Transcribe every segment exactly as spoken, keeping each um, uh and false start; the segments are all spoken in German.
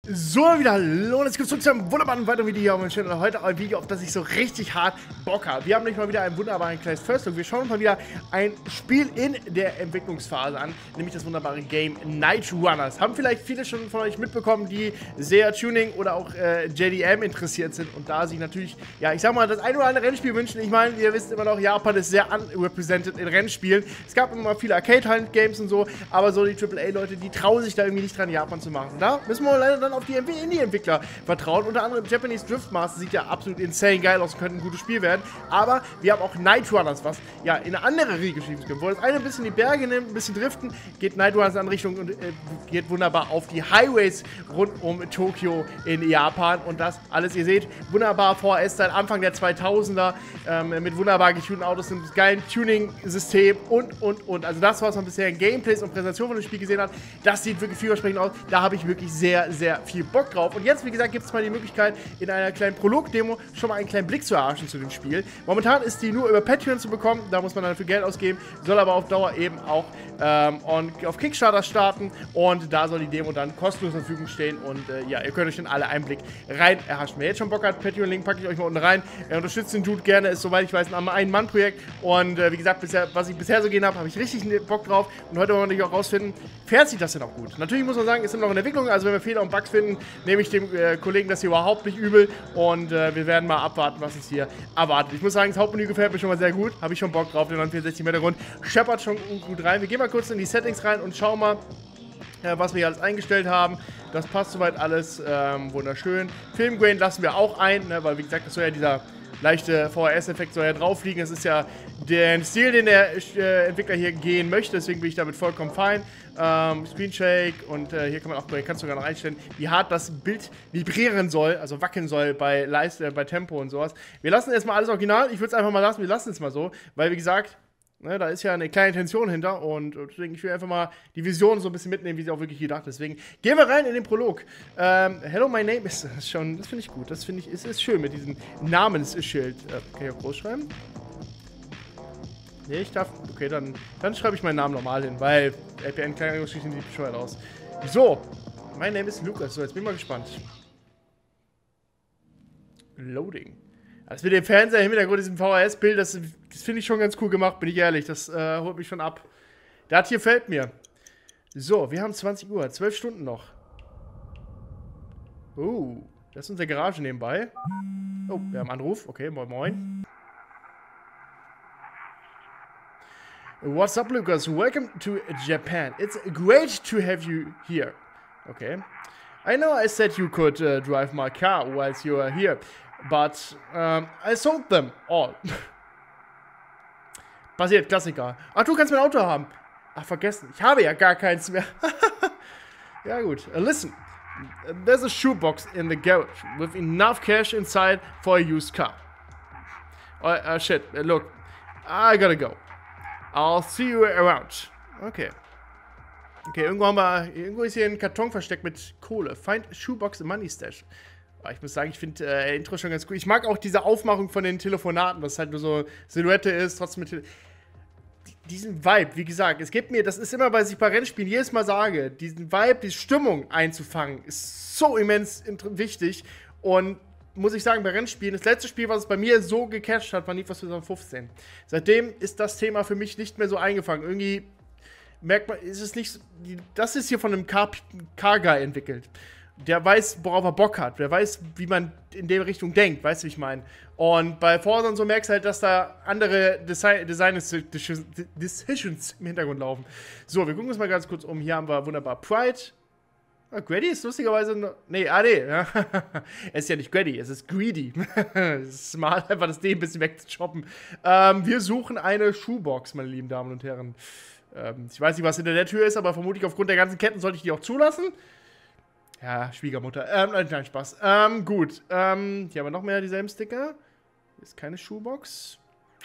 So, wieder hallo und jetzt gibt es zu einem wunderbaren weiteren Video hier auf meinem Channel. Heute ein Video, auf das ich so richtig hart Bock habe. Wir haben nämlich mal wieder einen wunderbaren kleines First Look. Wir schauen uns mal wieder ein Spiel in der Entwicklungsphase an, nämlich das wunderbare Game Night Runners. Haben vielleicht viele schon von euch mitbekommen, die sehr Tuning oder auch äh, J D M interessiert sind und da sich natürlich, ja, ich sag mal, das ein oder andere Rennspiel wünschen. Ich meine, ihr wisst immer noch, Japan ist sehr unrepresented in Rennspielen. Es gab immer mal viele Arcade-Games und so, aber so die Triple A-Leute, die trauen sich da irgendwie nicht dran, Japan zu machen. Da müssen wir leider dann auf die Indie-Entwickler vertrauen. Unter anderem Japanese Drift Master sieht ja absolut insane geil aus und könnte ein gutes Spiel werden. Aber wir haben auch Night Runners, was ja in eine andere Riege geschrieben wird. Wo das eine ein bisschen die Berge nimmt, ein bisschen driften, geht Night Runners in eine Richtung und äh, geht wunderbar auf die Highways rund um Tokio in Japan. Und das alles, ihr seht, wunderbar V H S seit Anfang der zweitausender ähm, mit wunderbar getunten Autos, einem geilen Tuning-System und, und, und. Also das, was man bisher in Gameplays und Präsentationen von dem Spiel gesehen hat, das sieht wirklich vielversprechend aus. Da habe ich wirklich sehr, sehr viel Bock drauf. Und jetzt, wie gesagt, gibt es mal die Möglichkeit, in einer kleinen Prolog-Demo schon mal einen kleinen Blick zu erhaschen zu dem Spiel. Momentan ist die nur über Patreon zu bekommen, da muss man dann dafür Geld ausgeben, soll aber auf Dauer eben auch ähm, on, auf Kickstarter starten und da soll die Demo dann kostenlos zur Verfügung stehen und äh, ja, ihr könnt euch in alle Einblick rein erhaschen. Wer jetzt schon Bock hat, Patreon-Link packe ich euch mal unten rein. Er unterstützt den Dude gerne, ist soweit ich weiß ein Ein-Mann-Projekt und äh, wie gesagt, bisher, was ich bisher so gehen habe, habe ich richtig Bock drauf und heute wollen wir natürlich auch rausfinden, fährt sich das denn auch gut? Natürlich muss man sagen, ist immer noch in Entwicklung, also wenn wir Fehler und Bugs finden, nehme ich dem äh, Kollegen das hier überhaupt nicht übel und äh, wir werden mal abwarten, was uns hier erwartet. Ich muss sagen, das Hauptmenü gefällt mir schon mal sehr gut, habe ich schon Bock drauf, den neunhundertvierundsechzig im Hintergrund scheppert schon gut rein. Wir gehen mal kurz in die Settings rein und schauen mal, äh, was wir hier alles eingestellt haben. Das passt soweit alles, ähm, wunderschön. Filmgrain lassen wir auch ein, ne, weil wie gesagt, das soll ja dieser leichte V H S-Effekt soll ja drauf liegen. Das ist ja der Stil, den der äh, Entwickler hier gehen möchte, deswegen bin ich damit vollkommen fein. Ähm, Screen Shake und äh, hier kann man auch, kannst du sogar noch einstellen, wie hart das Bild vibrieren soll, also wackeln soll bei Leiste, bei Tempo und sowas. Wir lassen erstmal alles original, ich würde es einfach mal lassen, wir lassen es mal so, weil wie gesagt, ne, da ist ja eine kleine Intention hinter und deswegen, ich will einfach mal die Vision so ein bisschen mitnehmen, wie sie auch wirklich gedacht ist. Deswegen gehen wir rein in den Prolog. Ähm, Hello, my name ist das schon, das finde ich gut, das finde ich, ist, ist schön mit diesem Namensschild. Äh, kann ich auch groß schreiben? Nee, ich darf, okay, dann, dann schreibe ich meinen Namen normal hin, weil L P N-Kleingeschichten sieht bescheuert aus. So, mein Name ist Lukas, so, jetzt bin ich mal gespannt. Loading. Das mit dem Fernseher im Hintergrund, diesem V H S-Bild, das, das finde ich schon ganz cool gemacht, bin ich ehrlich. Das äh, holt mich schon ab. Das hier fällt mir. So, wir haben zwanzig Uhr, zwölf Stunden noch. Oh, das ist unsere Garage nebenbei. Oh, wir haben einen Anruf. Okay, moin moin. What's up, Lucas? Welcome to Japan. It's great to have you here. Okay. I know I said you could uh, drive my car whilst you are here. But um, I sold them all. Passiert, Klassiker. Ach, du kannst mein Auto haben. Ach, vergessen. Ich habe ja gar keins mehr. Ja, gut. Uh, listen. There's a shoebox in the garage with enough cash inside for a used car. Oh, uh, shit. Uh, look. I gotta go. I'll see you around. Okay. Okay, irgendwo haben wir. Irgendwo ist hier ein Karton versteckt mit Kohle. Find Shoebox Money Stash. Ich muss sagen, ich finde äh, Intro schon ganz cool. Ich mag auch diese Aufmachung von den Telefonaten, was halt nur so Silhouette ist, trotzdem mit diesen Vibe, wie gesagt, es gibt mir, das ist immer, was ich bei Rennspielen jedes Mal sage, diesen Vibe, die Stimmung einzufangen, ist so immens wichtig und muss ich sagen, bei Rennspielen, das letzte Spiel, was es bei mir so gecatcht hat, war Need for Speed zweitausendfünfzehn. Seitdem ist das Thema für mich nicht mehr so eingefangen. Irgendwie merkt man, ist es nicht, das ist hier von einem Car-Guy entwickelt. Der weiß, worauf er Bock hat. Der weiß, wie man in der Richtung denkt. Weißt du, wie ich meine? Und bei Forza und so merkst du halt, dass da andere Design-Decisions im Hintergrund laufen. So, wir gucken uns mal ganz kurz um. Hier haben wir wunderbar Pride. Ah, Grady ist lustigerweise... No nee, ah, nee. Es ist ja nicht Grady, es ist Greedy. Es ist mal einfach das D ein bisschen wegzuchoppen. Ähm, wir suchen eine Shoebox, meine lieben Damen und Herren. Ähm, ich weiß nicht, was hinter der Tür ist, aber vermutlich aufgrund der ganzen Ketten sollte ich die auch zulassen. Ja, Schwiegermutter. Ähm, nein, Spaß. Ähm, gut. Ähm, hier haben wir noch mehr dieselben Sticker. Hier ist keine Shoebox.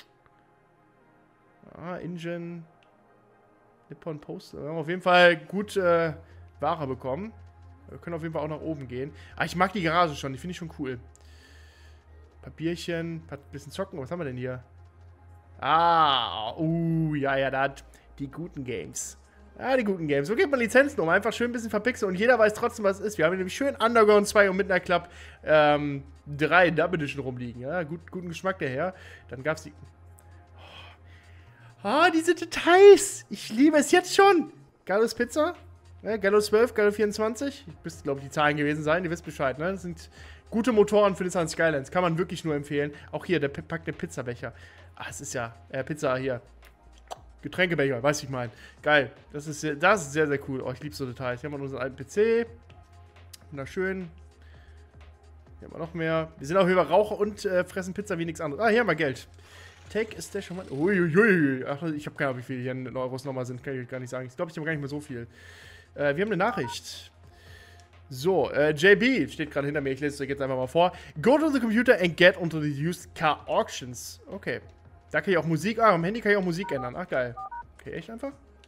Ah, Engine. Nippon Post. Wir haben auf jeden Fall gut äh, Ware bekommen. Wir können auf jeden Fall auch nach oben gehen. Ah, ich mag die Garage schon. Die finde ich schon cool. Papierchen. Ein bisschen zocken. Was haben wir denn hier? Ah, uh, ja, ja, da hat die guten Games. Ja, die guten Games. So geht man Lizenzen um. Einfach schön ein bisschen verpixeln und jeder weiß trotzdem, was es ist. Wir haben hier nämlich schön Underground zwei und Midnight Club ähm, drei Dub Edition rumliegen. Ja, gut, guten Geschmack daher. Dann gab es die... Ah, oh, diese Details. Ich liebe es jetzt schon. Gallo's Pizza. Ja, Gallo zwölf, Gallo vierundzwanzig. Müsste, glaube ich, die Zahlen gewesen sein. Ihr wisst Bescheid, ne? Das sind gute Motoren für Nissan Skylines. Kann man wirklich nur empfehlen. Auch hier, der packt der Pizzabecher. Ah, es ist ja... Äh, Pizza hier. Getränkebecher, weiß ich mein. Geil. Das ist, sehr, das ist sehr, sehr cool. Oh, ich liebe so Details. Hier haben wir unseren alten P C. Wunderschön. Hier haben wir noch mehr. Wir sind auch über Raucher und äh, fressen Pizza wie nichts anderes. Ah, hier haben wir Geld. Take ist der schon mal. Uiuiui. Ach, ich habe keine Ahnung, wie viele hier in Euros nochmal sind. Kann ich gar nicht sagen. Ich glaube, ich habe gar nicht mehr so viel. Äh, wir haben eine Nachricht. So, äh, J B steht gerade hinter mir. Ich lese es euch jetzt einfach mal vor. Go to the computer and get onto the used car auctions. Okay. Da kann ich auch Musik... Ah, am Handy kann ich auch Musik ändern. Ach, geil. Okay, echt einfach?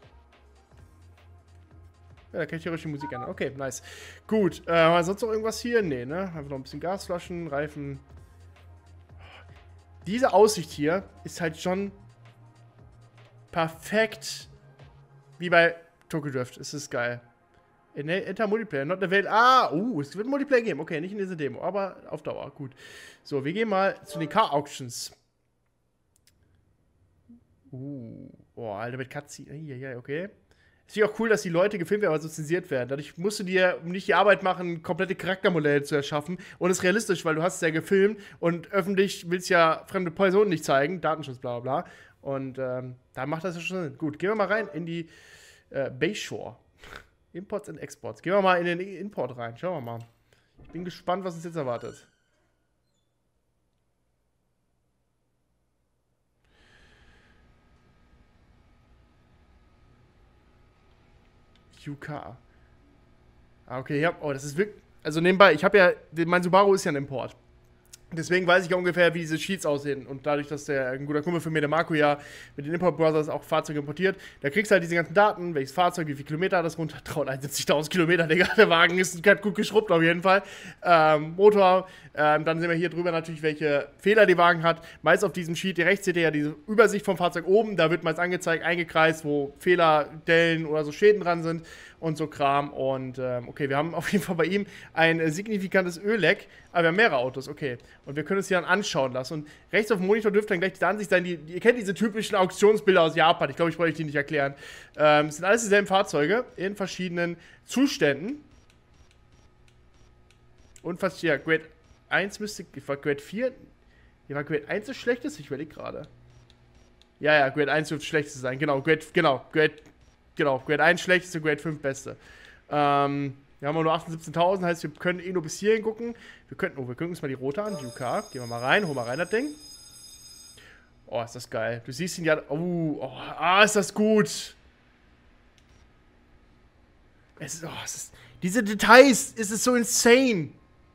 Ja, da kann ich theoretisch die Musik ändern. Okay, nice. Gut. Äh, haben wir sonst noch irgendwas hier? Nee, ne? Einfach noch ein bisschen Gasflaschen, Reifen. Diese Aussicht hier ist halt schon perfekt. Wie bei Tokyo Drift. Es ist geil. Enter Multiplayer, not available. Ah, uh, es wird ein Multiplayer geben. Okay, nicht in dieser Demo, aber auf Dauer. Gut. So, wir gehen mal zu den Car Auctions. Uh, oh, Alter, mit Cutscene. Ja, ja, okay. Ist ja auch cool, dass die Leute gefilmt werden, aber so zensiert werden. Dadurch musst du dir nicht die Arbeit machen, komplette Charaktermodelle zu erschaffen. Und es ist realistisch, weil du hast es ja gefilmt und öffentlich willst ja fremde Personen nicht zeigen. Datenschutz, bla bla bla. Und ähm, da macht das ja schon Sinn. Gut, gehen wir mal rein in die äh, Bayshore. Imports und Exports. Gehen wir mal in den Import rein. Schauen wir mal. Ich bin gespannt, was uns jetzt erwartet. U K. Ah, okay, ja. Oh, das ist wirklich... Also nebenbei, ich habe ja... Mein Subaru ist ja ein Import. Deswegen weiß ich ja ungefähr, wie diese Sheets aussehen. Und dadurch, dass der ein guter Kumpel von mir, der Marco, ja mit den Import Brothers auch Fahrzeuge importiert, da kriegst du halt diese ganzen Daten, welches Fahrzeug, wie viele Kilometer hat das runter, dreihunderteinundsiebzigtausend Kilometer, Digga, der Wagen ist ganz gut geschrubbt auf jeden Fall. Ähm, Motor, ähm, dann sehen wir hier drüber natürlich, welche Fehler der Wagen hat. Meist auf diesem Sheet, hier rechts seht ihr ja diese Übersicht vom Fahrzeug oben, da wird meist angezeigt, eingekreist, wo Fehler, Dellen oder so Schäden dran sind und so Kram. Und ähm, okay, wir haben auf jeden Fall bei ihm ein äh, signifikantes Ölleck, aber wir haben mehrere Autos, okay. Und wir können uns hier dann anschauen lassen. Und rechts auf dem Monitor dürfte dann gleich die Ansicht sein, die, die, ihr kennt diese typischen Auktionsbilder aus Japan. Ich glaube, ich brauche euch die nicht erklären. Ähm, es sind alles dieselben Fahrzeuge in verschiedenen Zuständen. Und fast hier, Grade eins müsste, war Grade vier, hier war Grade eins das schlechteste? Ich überlege gerade. Ja, ja, Grade eins dürfte das schlechteste sein. Genau, Grade, genau, Grade, genau, Grade eins schlechteste, Grade fünf beste. Ähm... Wir haben nur achtundsiebzehntausend, heißt, wir können eh nur bis hierhin gucken. Wir könnten, oh, wir gucken uns mal die rote an, U K. Gehen wir mal rein, hol mal rein das Ding. Oh, ist das geil. Du siehst ihn ja, oh, oh ah, ist das gut. Es ist, oh, es ist, diese Details, es ist so insane.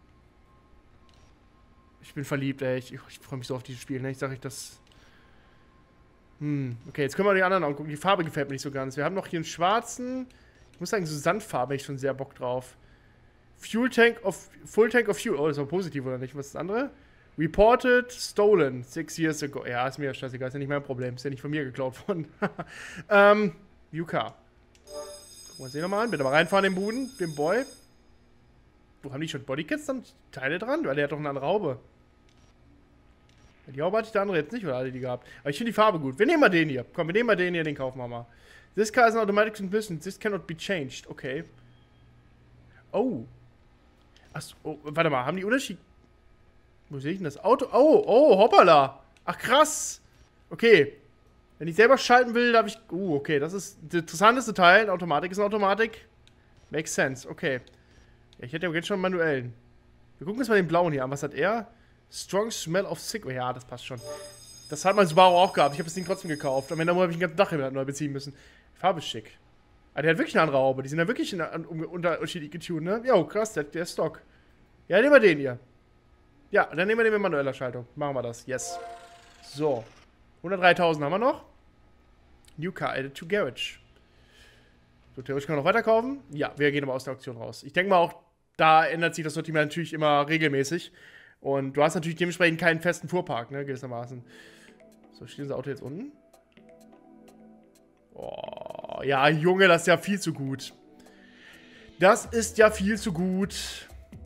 Ich bin verliebt, ey. Ich, ich freue mich so auf dieses Spiel, ne? Ich sage euch das. Hm, okay, jetzt können wir die anderen angucken. Die Farbe gefällt mir nicht so ganz. Wir haben noch hier einen schwarzen. Ich muss sagen, so Sandfarbe habe ich schon sehr Bock drauf. Fuel Tank of Full Tank of Fuel. Oh, das war positiv, oder nicht? Was ist das andere? Reported stolen six years ago. Ja, ist mir ja scheißegal, ist ja nicht mein Problem. Ist ja nicht von mir geklaut worden. ähm, U K. Gucken wir uns den nochmal an. Bitte mal reinfahren, den Buden, den Boy. Wo haben die schon Bodykits dann Teile dran? Weil der hat doch eine andere Haube. Die Haube hatte ich der andere jetzt nicht, oder alle die gehabt. Aber ich finde die Farbe gut. Wir nehmen mal den hier. Komm, wir nehmen mal den hier, den kaufen wir mal. This car is an automatic transmission. This cannot be changed. Okay. Oh. Achso, oh, warte mal, haben die Unterschied... Wo sehe ich denn das Auto? Oh, oh, hoppala. Ach, krass. Okay. Wenn ich selber schalten will, darf ich... Uh, okay, das ist das interessanteste Teil. Automatik ist eine Automatik. Makes sense, okay. Ja, ich hätte ja jetzt schon einen manuellen. Wir gucken uns mal den blauen hier an. Was hat er? Strong smell of sick... Oh, ja, das passt schon. Das hat mein Subaru auch gehabt. Ich habe das Ding trotzdem gekauft. Am Ende habe ich ein ganzes Dach neu beziehen müssen. Farbe ist schick. Aber der hat wirklich eine andere Haube. Die sind ja wirklich in, in, unterschiedlich getuned, ne? Jo, krass, der, der ist Stock. Ja, nehmen wir den hier. Ja, dann nehmen wir den mit manueller Schaltung. Machen wir das. Yes. So. hundertdreitausend haben wir noch. New car added to garage. So, theoretisch können wir noch weiterkaufen. Ja, wir gehen aber aus der Auktion raus. Ich denke mal auch, da ändert sich das Sortiment natürlich immer regelmäßig. Und du hast natürlich dementsprechend keinen festen Fuhrpark, ne, gewissermaßen. So, steht unser Auto jetzt unten? Oh, Oh ja, Junge, das ist ja viel zu gut. Das ist ja viel zu gut.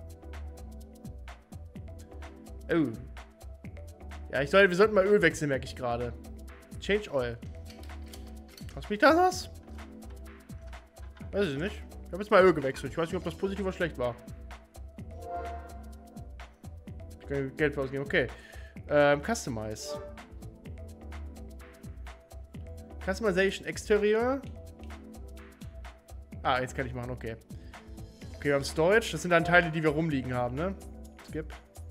Oh. Ja, ich soll, wir sollten mal Öl wechseln, merke ich gerade. Change Oil. Kostet mich das was? Weiß ich nicht. Ich habe jetzt mal Öl gewechselt. Ich weiß nicht, ob das positiv oder schlecht war. Ich kann Geld für ausgeben. Okay. Ähm, Customize. Customization Exterior. Ah, jetzt kann ich machen. Okay. Okay, wir haben Storage. Das sind dann Teile, die wir rumliegen haben, ne? Skip.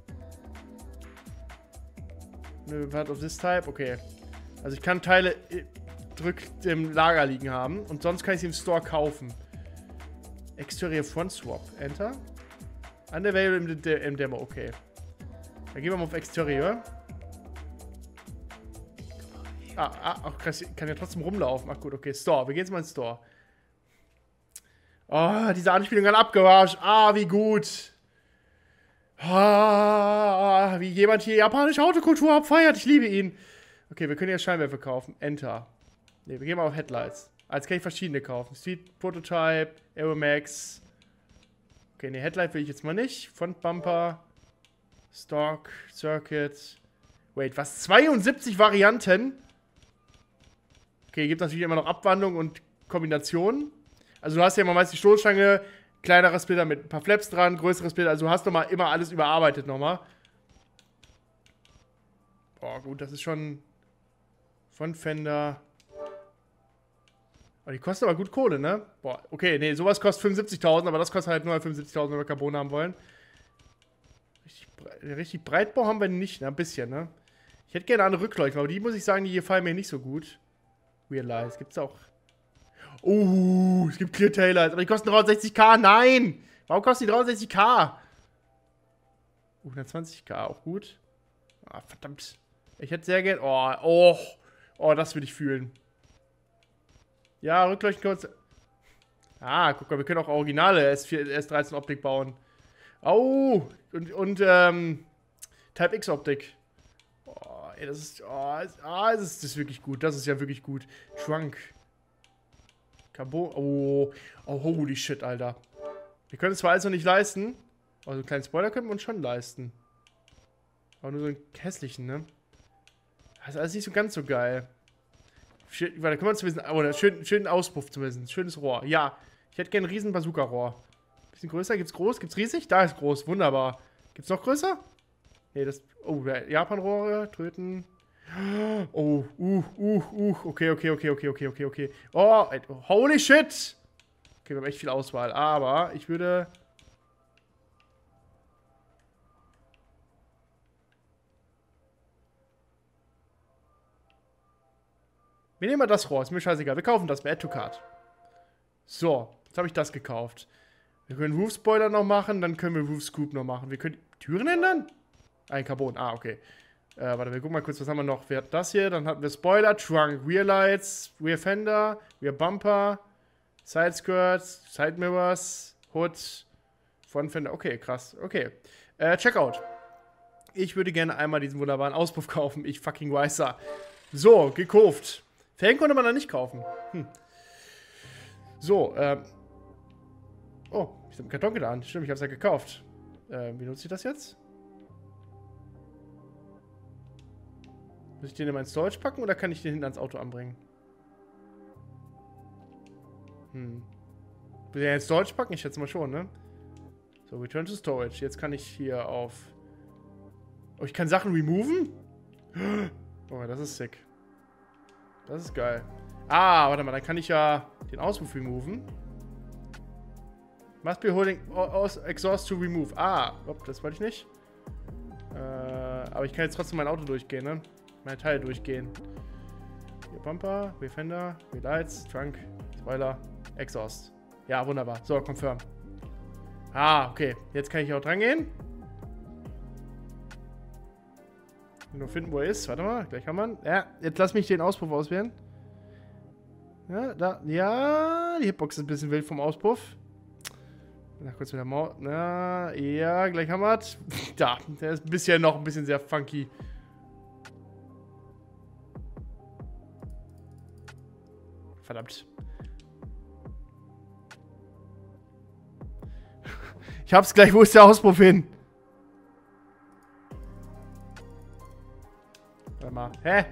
Ne, part of this type. Okay. Also ich kann Teile drückt im Lager liegen haben und sonst kann ich sie im Store kaufen. Exterior Front Swap. Enter. Unavailable im, De im Demo. Okay. Dann gehen wir mal auf Exterior. Ah, ah, ach krass, kann ja trotzdem rumlaufen. Ach gut, okay. Store. Wir gehen jetzt mal ins Store. Oh, diese Anspielung hat abgewarscht. Ah, wie gut. Ah, wie jemand hier japanische Autokultur abfeiert. Ich liebe ihn. Okay, wir können jetzt Scheinwerfer kaufen. Enter. Ne, wir gehen mal auf Headlights. Als kann ich verschiedene kaufen. Street Prototype, Aeromax. Okay, ne, Headlight will ich jetzt mal nicht. Front Bumper. Stock, Circuit. Wait, was? zweiundsiebzig Varianten? Okay, gibt natürlich immer noch Abwandlungen und Kombinationen. Also du hast ja immer meist die Stoßstange, kleineres Splitter mit ein paar Flaps dran, größeres Splitter. Also du hast nochmal immer alles überarbeitet nochmal. Boah, gut, das ist schon von Fender. Oh, die kosten aber gut Kohle, ne? Boah, okay, nee, sowas kostet fünfundsiebzigtausend, aber das kostet halt nur fünfundsiebzigtausend, wenn wir Carbon haben wollen. Richtig, bre richtig Breitbau haben wir nicht, ne? Ein bisschen, ne? Ich hätte gerne eine Rückleuchte, aber die muss ich sagen, die hier fallen mir nicht so gut. Realize, gibt's auch. Oh, es gibt Clear Taillights, aber die kosten dreihundertsechzig K. Nein! Warum kosten die dreihundertsechzig K? Uh, hundertzwanzig K, auch gut. Ah, verdammt. Ich hätte sehr gerne. Oh, oh, oh, das würde ich fühlen. Ja, Rückleuchten kurz. Ah, guck mal, wir können auch originale S vier, S dreizehn Optik bauen. Oh, und, und ähm, Type X Optik. Oh, ey, das ist. Oh, ist, ah, das ist, das ist wirklich gut. Das ist ja wirklich gut. Trunk. Carbon. Oh, oh, holy shit, Alter. Wir können es zwar alles noch nicht leisten. Also einen kleinen Spoiler können wir uns schon leisten. Aber nur so einen hässlichen, ne? Das ist alles nicht so ganz so geil. Warte, können wir zumindest. Oh, schön, schönen Auspuff zumindest. Schönes Rohr. Ja. Ich hätte gerne ein riesen Bazooka-Rohr. Bisschen größer. Gibt's groß? Gibt's riesig? Da ist groß. Wunderbar. Gibt's noch größer? Nee, das. Oh, Japan-Rohre. Tröten. Oh, uh, uh, uh. Okay, okay, okay, okay, okay, okay, okay. Oh, holy shit! Okay, wir haben echt viel Auswahl. Aber ich würde. Wir nehmen mal das Rohr, ist mir scheißegal. Wir kaufen das bei Add to Cart. So, jetzt habe ich das gekauft. Wir können Roof Spoiler noch machen, dann können wir Roof Scoop noch machen. Wir können Türen ändern? Ein Carbon, ah, okay. Äh, warte, wir gucken mal kurz, was haben wir noch? Wir hatten das hier, dann hatten wir Spoiler, Trunk, Rear Lights, Rear Fender, Rear Bumper, Side Skirts, Side Mirrors, Hood, Front Fender. Okay, krass, okay. Äh, Checkout. Ich würde gerne einmal diesen wunderbaren Auspuff kaufen. Ich fucking weißer. So, gekauft. Felgen konnte man da nicht kaufen. Hm. So, ähm. Oh, ich habe einen Karton getan. Stimmt, ich habe es ja gekauft. Ähm, wie nutze ich das jetzt? Muss ich den in mein Storage packen oder kann ich den hinten ans Auto anbringen? Hm. Will ich den ins Storage packen? Ich schätze mal schon, ne? So, Return to Storage. Jetzt kann ich hier auf. Oh, ich kann Sachen removen? Oh, das ist sick. Das ist geil. Ah, warte mal, dann kann ich ja den Auspuff removen. Must be holding exhaust to remove. Ah, op, das wollte ich nicht. Äh, aber ich kann jetzt trotzdem mein Auto durchgehen, ne? Meine Teile durchgehen. Hier Bumper, Rear Fender, Rear Lights, Trunk, Spoiler, Exhaust. Ja, wunderbar. So, confirm. Ah, okay. Jetzt kann ich auch dran gehen. Nur finden, wo er ist. Warte mal, gleich kann man. Ja, jetzt lass mich den Auspuff auswählen. Ja, da. Ja, die Hitbox ist ein bisschen wild vom Auspuff. Na, kurz mit der Maus. Na, ja, gleich haben wir es. Da, der ist bisher noch ein bisschen sehr funky. Verdammt. Ich hab's gleich. Wo ist der Auspuff hin? Warte mal. Hä?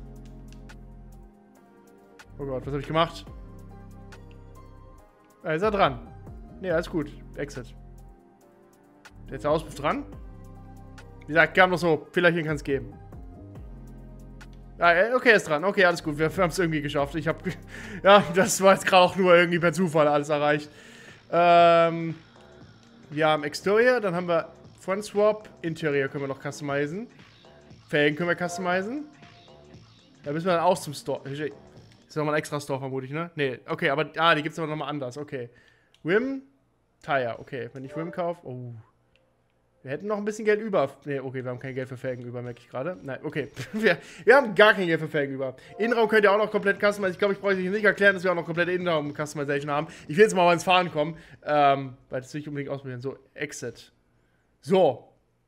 Oh Gott, was habe ich gemacht? Da ist er dran. Ne, alles gut. Exit. Jetzt der Auspuff dran. Wie gesagt, gab noch so. Vielleicht kann es geben. Ah, okay, er ist dran. Okay, alles gut. Wir, wir haben es irgendwie geschafft. Ich habe. Ja, das war jetzt gerade auch nur irgendwie per Zufall alles erreicht. Ähm. Wir haben Exterior, dann haben wir Front Swap. Interior können wir noch customizen. Felgen können wir customizen. Da müssen wir dann auch zum Store. Das ist nochmal ein extra Store vermutlich, ne? Ne, okay, aber. Ah, die gibt es aber nochmal anders. Okay. Rim. Tire. Okay, wenn ich Rim kaufe. Oh. Wir hätten noch ein bisschen Geld über. Ne, okay, wir haben kein Geld für Felgen über, merke ich gerade. Nein, okay. wir, wir haben gar kein Geld für Felgen über. Innenraum könnt ihr auch noch komplett customizen. Ich glaube, ich brauche euch nicht erklären, dass wir auch noch komplette Innenraum-Customization haben. Ich will jetzt mal ins Fahren kommen. Ähm, weil das will ich unbedingt ausprobieren. So, Exit. So.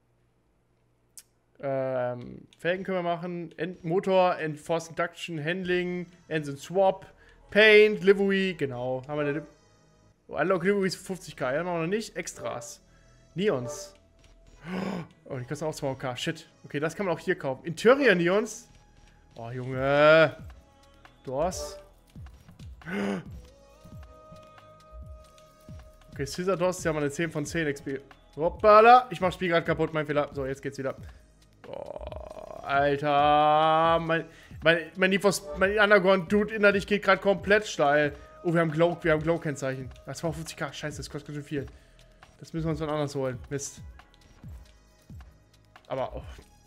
Ähm, Felgen können wir machen. End Motor, Enforced Induction, Handling, Engine Swap, Paint, Livery. Genau. Haben wir eine. Oh, Unlock Livery ist fünfzig K. Ja, machen wir noch nicht. Extras. Neons. Oh, die kosten auch zweihundert K. Shit. Okay, das kann man auch hier kaufen. Interior Neons. Oh, Junge. Doors. Okay, Scissor Doors. Die haben eine zehn von zehn X P. Hoppala. Ich mach Spiel gerade kaputt. Mein Fehler. So, jetzt geht's wieder. Oh, Alter. Mein, mein, mein Need for mein Underground-Dude innerlich geht gerade komplett steil. Oh, wir haben Glow. Wir haben Glow-Kennzeichen. Das war fünfzig K. Scheiße, das kostet ganz schön viel. Das müssen wir uns dann anders holen. Mist. Aber, oh.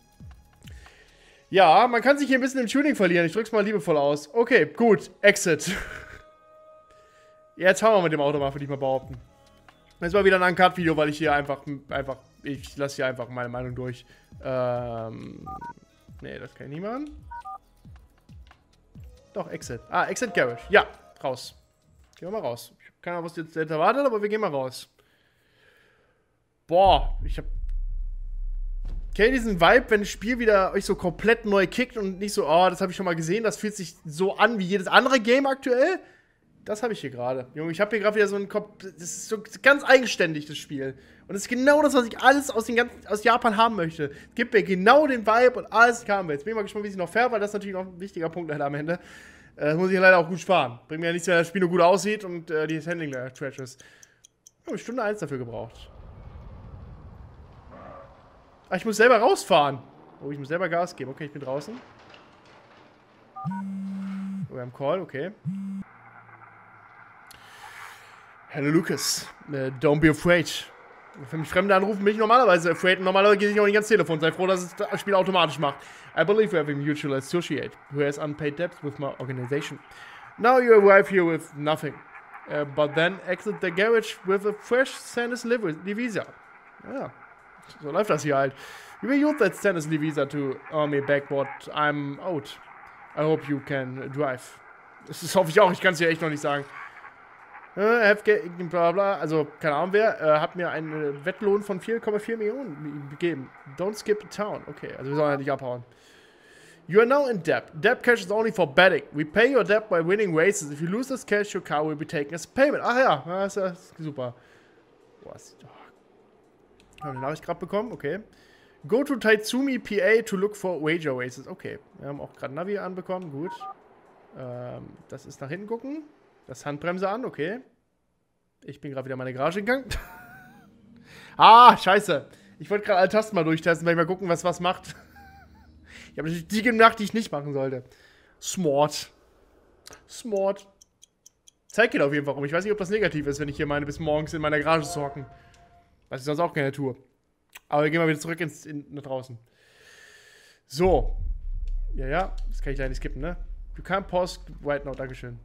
Ja, man kann sich hier ein bisschen im Tuning verlieren. Ich drück's mal liebevoll aus. Okay, gut. Exit. Jetzt haben wir mit dem Auto mal, würde ich mal behaupten. Jetzt mal wieder ein Uncut-Video, weil ich hier einfach, einfach, ich lasse hier einfach meine Meinung durch. Ähm, nee, das kann ich nicht machen. Doch, Exit. Ah, Exit Garage. Ja, raus. Gehen wir mal raus. Ich habe keine Ahnung, was jetzt erwartet, aber wir gehen mal raus. Boah, ich hab. Okay, diesen Vibe, wenn das Spiel wieder euch so komplett neu kickt und nicht so, oh, das habe ich schon mal gesehen, das fühlt sich so an wie jedes andere Game aktuell. Das habe ich hier gerade. Junge, ich habe hier gerade wieder so ein Kopf. Das ist so ganz eigenständig, das Spiel. Und das ist genau das, was ich alles aus, den ganzen, aus Japan haben möchte. Es gibt mir genau den Vibe und alles kam mir. Jetzt bin ich mal gespannt, wie es noch fährt, weil das ist natürlich noch ein wichtiger Punkt leider am Ende. Äh, das muss ich leider auch gut fahren. Bringt mir ja nichts, wenn das Spiel nur gut aussieht und äh, das Handling da trash ist. Ich habe eine Stunde eins dafür gebraucht. Ah, ich muss selber rausfahren. Oh, ich muss selber Gas geben. Okay, ich bin draußen. Oh, wir haben Call, okay. Hello, Lucas. Uh, don't be afraid. Wenn mich Fremde anrufen, bin ich normalerweise afraid. Normalerweise gehe ich auch nicht ans Telefon. Sei froh, dass es das Spiel automatisch macht. I believe we have a mutual associate who has unpaid debts with my organization. Now you arrive here with nothing. Uh, but then exit the garage with a fresh Sanus Livisa. Ja. So läuft das hier halt. You will use that status visa to earn me back what I'm owed. I hope you can drive. Das ist, hoffe ich auch, ich kann es dir echt noch nicht sagen. Äh, bla bla, also, keine Ahnung wer, äh, hat mir einen Wettlohn von vier Komma vier Millionen gegeben. Don't skip the town. Okay, also wir sollen ja nicht abhauen. You are now in debt. Debt cash is only for betting. We pay your debt by winning races. If you lose this cash, your car will be taken as payment. Ach ja, das ist super. Was? Oh. Haben wir eine Nachricht gerade bekommen? Okay. Go to Taitsumi P A to look for wager races. Okay. Wir haben auch gerade Navi anbekommen. Gut. Ähm, das ist nach hinten gucken. Das Handbremse an. Okay. Ich bin gerade wieder in meine Garage gegangen. Ah, scheiße. Ich wollte gerade alle Tasten mal durchtesten, weil ich mal gucken, was was macht. Ich habe natürlich die gemacht, die ich nicht machen sollte. Smart. Smart. Zeig geht auf jeden Fall rum. Ich weiß nicht, ob das negativ ist, wenn ich hier meine, bis morgens in meiner Garage zu hocken. Was ich sonst auch gerne tue. Aber wir gehen mal wieder zurück ins, in, nach draußen. So. Ja, ja. Das kann ich leider nicht skippen, ne? You can't pause right now. Dankeschön.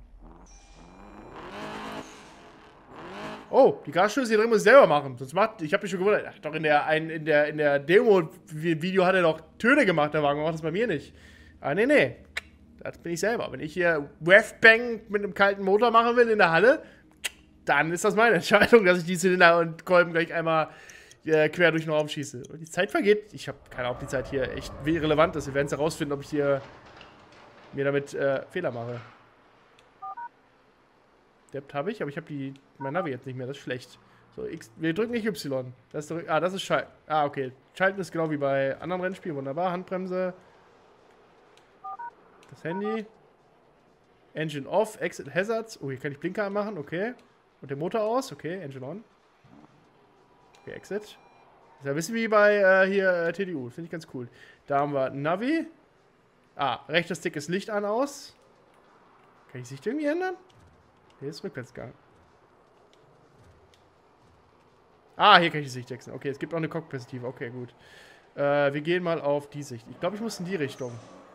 Oh, die Gasschlüssel hier drin muss ich selber machen. Sonst macht, ich habe mich schon gewundert. Ach, doch in der, ein, in der, in der Demo-Video hat er doch Töne gemacht, der Wagen. Macht das bei mir nicht. Ah, nee, nee. Das bin ich selber. Wenn ich hier Revbang mit einem kalten Motor machen will in der Halle, dann ist das meine Entscheidung, dass ich die Zylinder und Kolben gleich einmal äh, quer durch den Raum schieße. Und die Zeit vergeht. Ich habe keine Ahnung, ob die Zeit hier echt relevant ist. Wir werden es herausfinden, ob ich hier mir damit äh, Fehler mache. Debt habe ich, aber ich habe die mein Navi jetzt nicht mehr. Das ist schlecht. So, X, wir drücken nicht Y. Das ist, ah, das ist Schalten. Ah, okay. Schalten ist genau wie bei anderen Rennspielen. Wunderbar. Handbremse. Das Handy. Engine off. Exit Hazards. Oh, hier kann ich Blinker anmachen. Okay. Und der Motor aus. Okay. Engine on. Okay, Exit. Das ist ja ein bisschen wie bei äh, hier äh, T D U. Finde ich ganz cool. Da haben wir Navi. Ah, rechter Stick ist Licht an, aus. Kann ich Sicht irgendwie ändern? Hier ist Rückwärtsgang. Ah, hier kann ich die Sicht wechseln. Okay, es gibt auch eine Cockperspektive. Okay, gut. Äh, wir gehen mal auf die Sicht. Ich glaube, ich muss in die Richtung.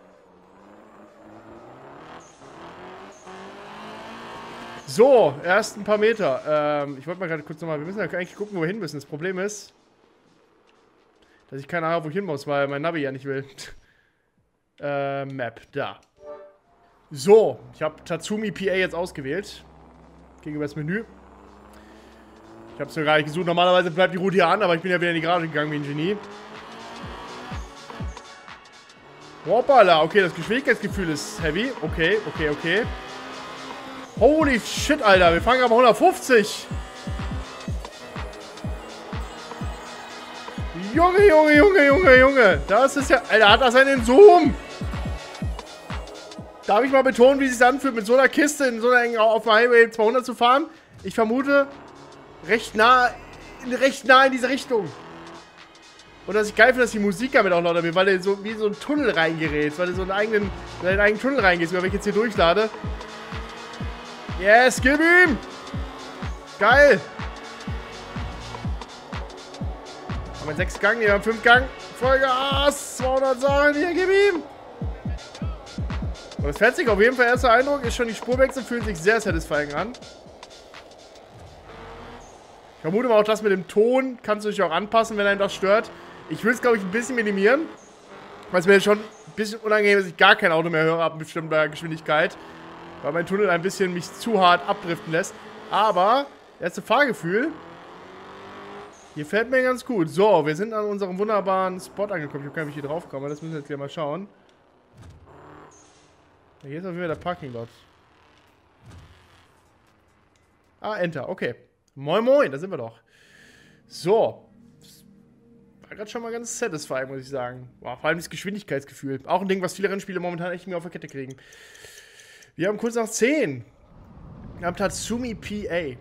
So, erst ein paar Meter. Ähm, ich wollte mal gerade kurz nochmal... Wir müssen ja eigentlich gucken, wo wir hin müssen. Das Problem ist, dass ich keine Ahnung, wo ich hin muss, weil mein Navi ja nicht will. äh, Map, da. So, ich habe Tatsumi P A jetzt ausgewählt. Gegenüber das Menü. Ich habe es ja gar nicht gesucht. Normalerweise bleibt die Route hier an, aber ich bin ja wieder in die Garage gegangen wie ein Genie. Hoppala, okay, das Geschwindigkeitsgefühl ist heavy. Okay, okay, okay. Holy shit, Alter. Wir fangen aber hundertfünfzig. Junge, Junge, Junge, Junge, Junge. Das ist ja... Alter, hat das einen Zoom? Darf ich mal betonen, wie es sich anfühlt, mit so einer Kiste in so einer engen auf dem Highway zweihundert zu fahren? Ich vermute... Recht nah, recht nah in diese Richtung. Und was ich geil finde, dass die Musik damit auch lauter wird, weil du so wie in so einen Tunnel reingerätst, weil du so einen eigenen, in einen eigenen Tunnel reingehst, wenn ich jetzt hier durchlade. Yes, gib ihm! Geil! Haben wir sechs Gang, wir haben fünf Gang. Vollgas! zweihundert Sachen, hier, gib ihm! Und das fährt sich auf jeden Fall, erster Eindruck, ist schon die Spurwechsel, fühlen sich sehr satisfying an. Ich vermute mal auch, das mit dem Ton kannst du dich auch anpassen, wenn einem das stört. Ich will es, glaube ich, ein bisschen minimieren. Weil es mir schon ein bisschen unangenehm ist, dass ich gar kein Auto mehr höre ab bestimmter Geschwindigkeit. Weil mein Tunnel ein bisschen mich zu hart abdriften lässt. Aber, erste Fahrgefühl. Hier fährt mir ganz gut. So, wir sind an unserem wunderbaren Spot angekommen. Ich habe gar nicht, wie ich hier drauf komme. Das müssen wir jetzt gleich mal schauen. Hier ist auf jeden Fall der Parking Lot. Ah, Enter. Okay. Moin Moin, da sind wir doch. So. War gerade schon mal ganz satisfying, muss ich sagen. Boah, vor allem das Geschwindigkeitsgefühl. Auch ein Ding, was viele Rennspiele momentan echt mehr auf der Kette kriegen. Wir haben kurz nach zehn. Wir haben Tatsumi P A.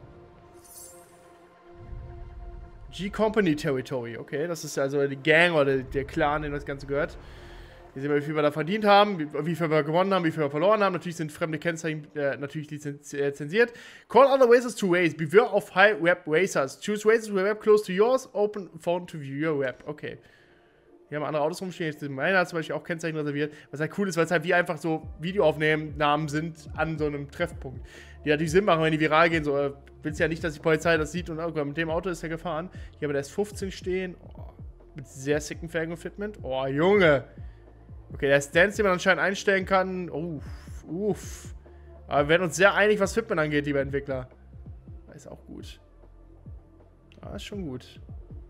G-Company Territory. Okay, das ist also die Gang oder der Clan, den das Ganze gehört. Hier sehen wir, wie viel wir da verdient haben, wie, wie viel wir gewonnen haben, wie viel wir verloren haben. Natürlich sind fremde Kennzeichen äh, natürlich lizenziert. Call other racers to race. Beware of high web racers. Choose races with web close to yours. Open phone to view your web. Okay. Hier haben andere Autos rumstehen. Jetzt meiner hat zum Beispiel auch Kennzeichen reserviert. Was halt cool ist, weil es halt wie einfach so Videoaufnahmen sind an so einem Treffpunkt. Die natürlich Sinn machen, wenn die viral gehen. So, äh, willst ja nicht, dass die Polizei das sieht und oh, mit dem Auto ist er gefahren. Hier haben wir der S fünfzehn stehen. Oh, mit sehr sicken Felgen und Fitment. Oh, Junge. Okay, der Stance, den man anscheinend einstellen kann. Uff, uff. Aber wir werden uns sehr einig, was Fitment angeht, lieber Entwickler. Das ist auch gut. Ah, ist schon gut.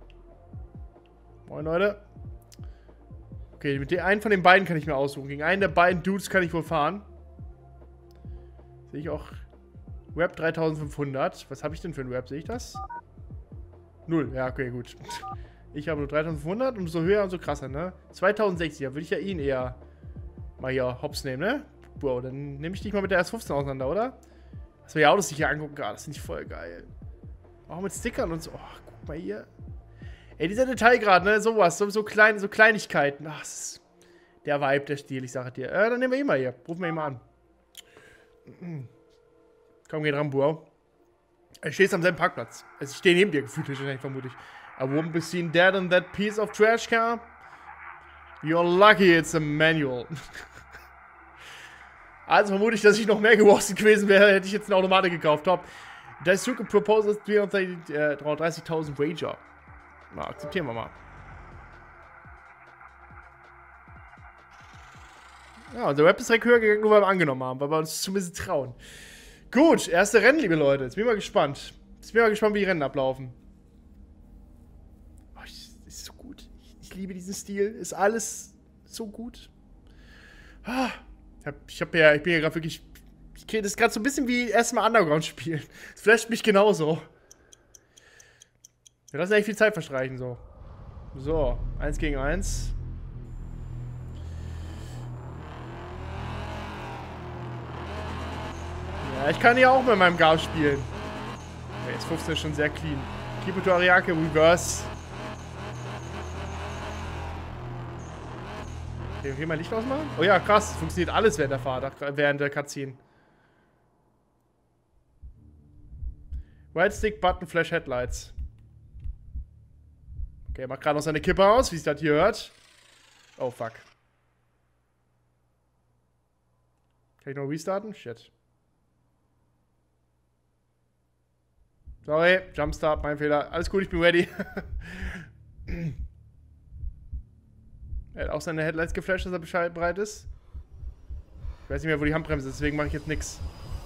Moin, Leute. Okay, mit dem einen von den beiden kann ich mir aussuchen. Gegen einen der beiden Dudes kann ich wohl fahren. Sehe ich auch Web dreitausendfünfhundert. Was habe ich denn für ein Web? Sehe ich das? Null. Ja, okay, gut. Ich habe nur dreitausendfünfhundert und umso höher, umso krasser, ne? zweitausendsechzig, da würde ich ja ihn eher mal hier hops nehmen, ne? Bro, dann nehme ich dich mal mit der S fünfzehn auseinander, oder? Dass wir die Autos sich hier angucken gerade, das finde ich voll geil. Auch mit Stickern und so. Oh, guck mal hier. Ey, dieser Detailgrad, ne? Sowas, so, so, klein, so Kleinigkeiten. Ach, das ist der Vibe, der Stil, ich sage dir. Äh, dann nehmen wir ihn mal hier. Rufen wir ihn mal an. Komm, geh dran, Bro. Er steht am selben Parkplatz. Also ich stehe neben dir, gefühlt wahrscheinlich, vermute ich. I wouldn't be seen dead in that piece of trash car. You're lucky it's a manual. Also vermute ich, dass ich noch mehr gewastet gewesen wäre, hätte ich jetzt eine Automatik gekauft. Top. Daisuke proposes dreihundertdreißigtausend Wager. Na, akzeptieren wir mal. Ja, unser Rap ist direkt höher gegangen, nur weil wir angenommen haben, weil wir uns zumindest trauen. Gut, erste Rennen, liebe Leute. Jetzt bin ich mal gespannt. Jetzt bin ich mal gespannt, wie die Rennen ablaufen. Oh, ist so gut. Ich, ich liebe diesen Stil. Ist alles so gut. Ah, ich, hab, ich, hab ja, ich bin ja gerade wirklich... Ich kriege das gerade so ein bisschen wie erstmal Underground spielen. Das flasht mich genauso. Wir lassen echt viel Zeit verstreichen, so. So, eins gegen eins. Ja, ich kann ja auch mit meinem Gas spielen. Ja, jetzt fünfzehn ist schon sehr clean. Keep it to Ariake, reverse. Okay, hier mal Licht ausmachen? Oh ja, krass. Funktioniert alles während der Fahrt, während der Cutscene. Right Stick, Button, Flash, Headlights. Okay, er macht gerade noch seine Kippe aus, wie es das hier hört. Oh, fuck. Kann ich noch restarten? Shit. Sorry, Jumpstart, mein Fehler. Alles gut, ich bin ready. Er hat auch seine Headlights geflasht, dass er Bescheid bereit ist. Ich weiß nicht mehr, wo die Handbremse ist, deswegen mache ich jetzt nichts.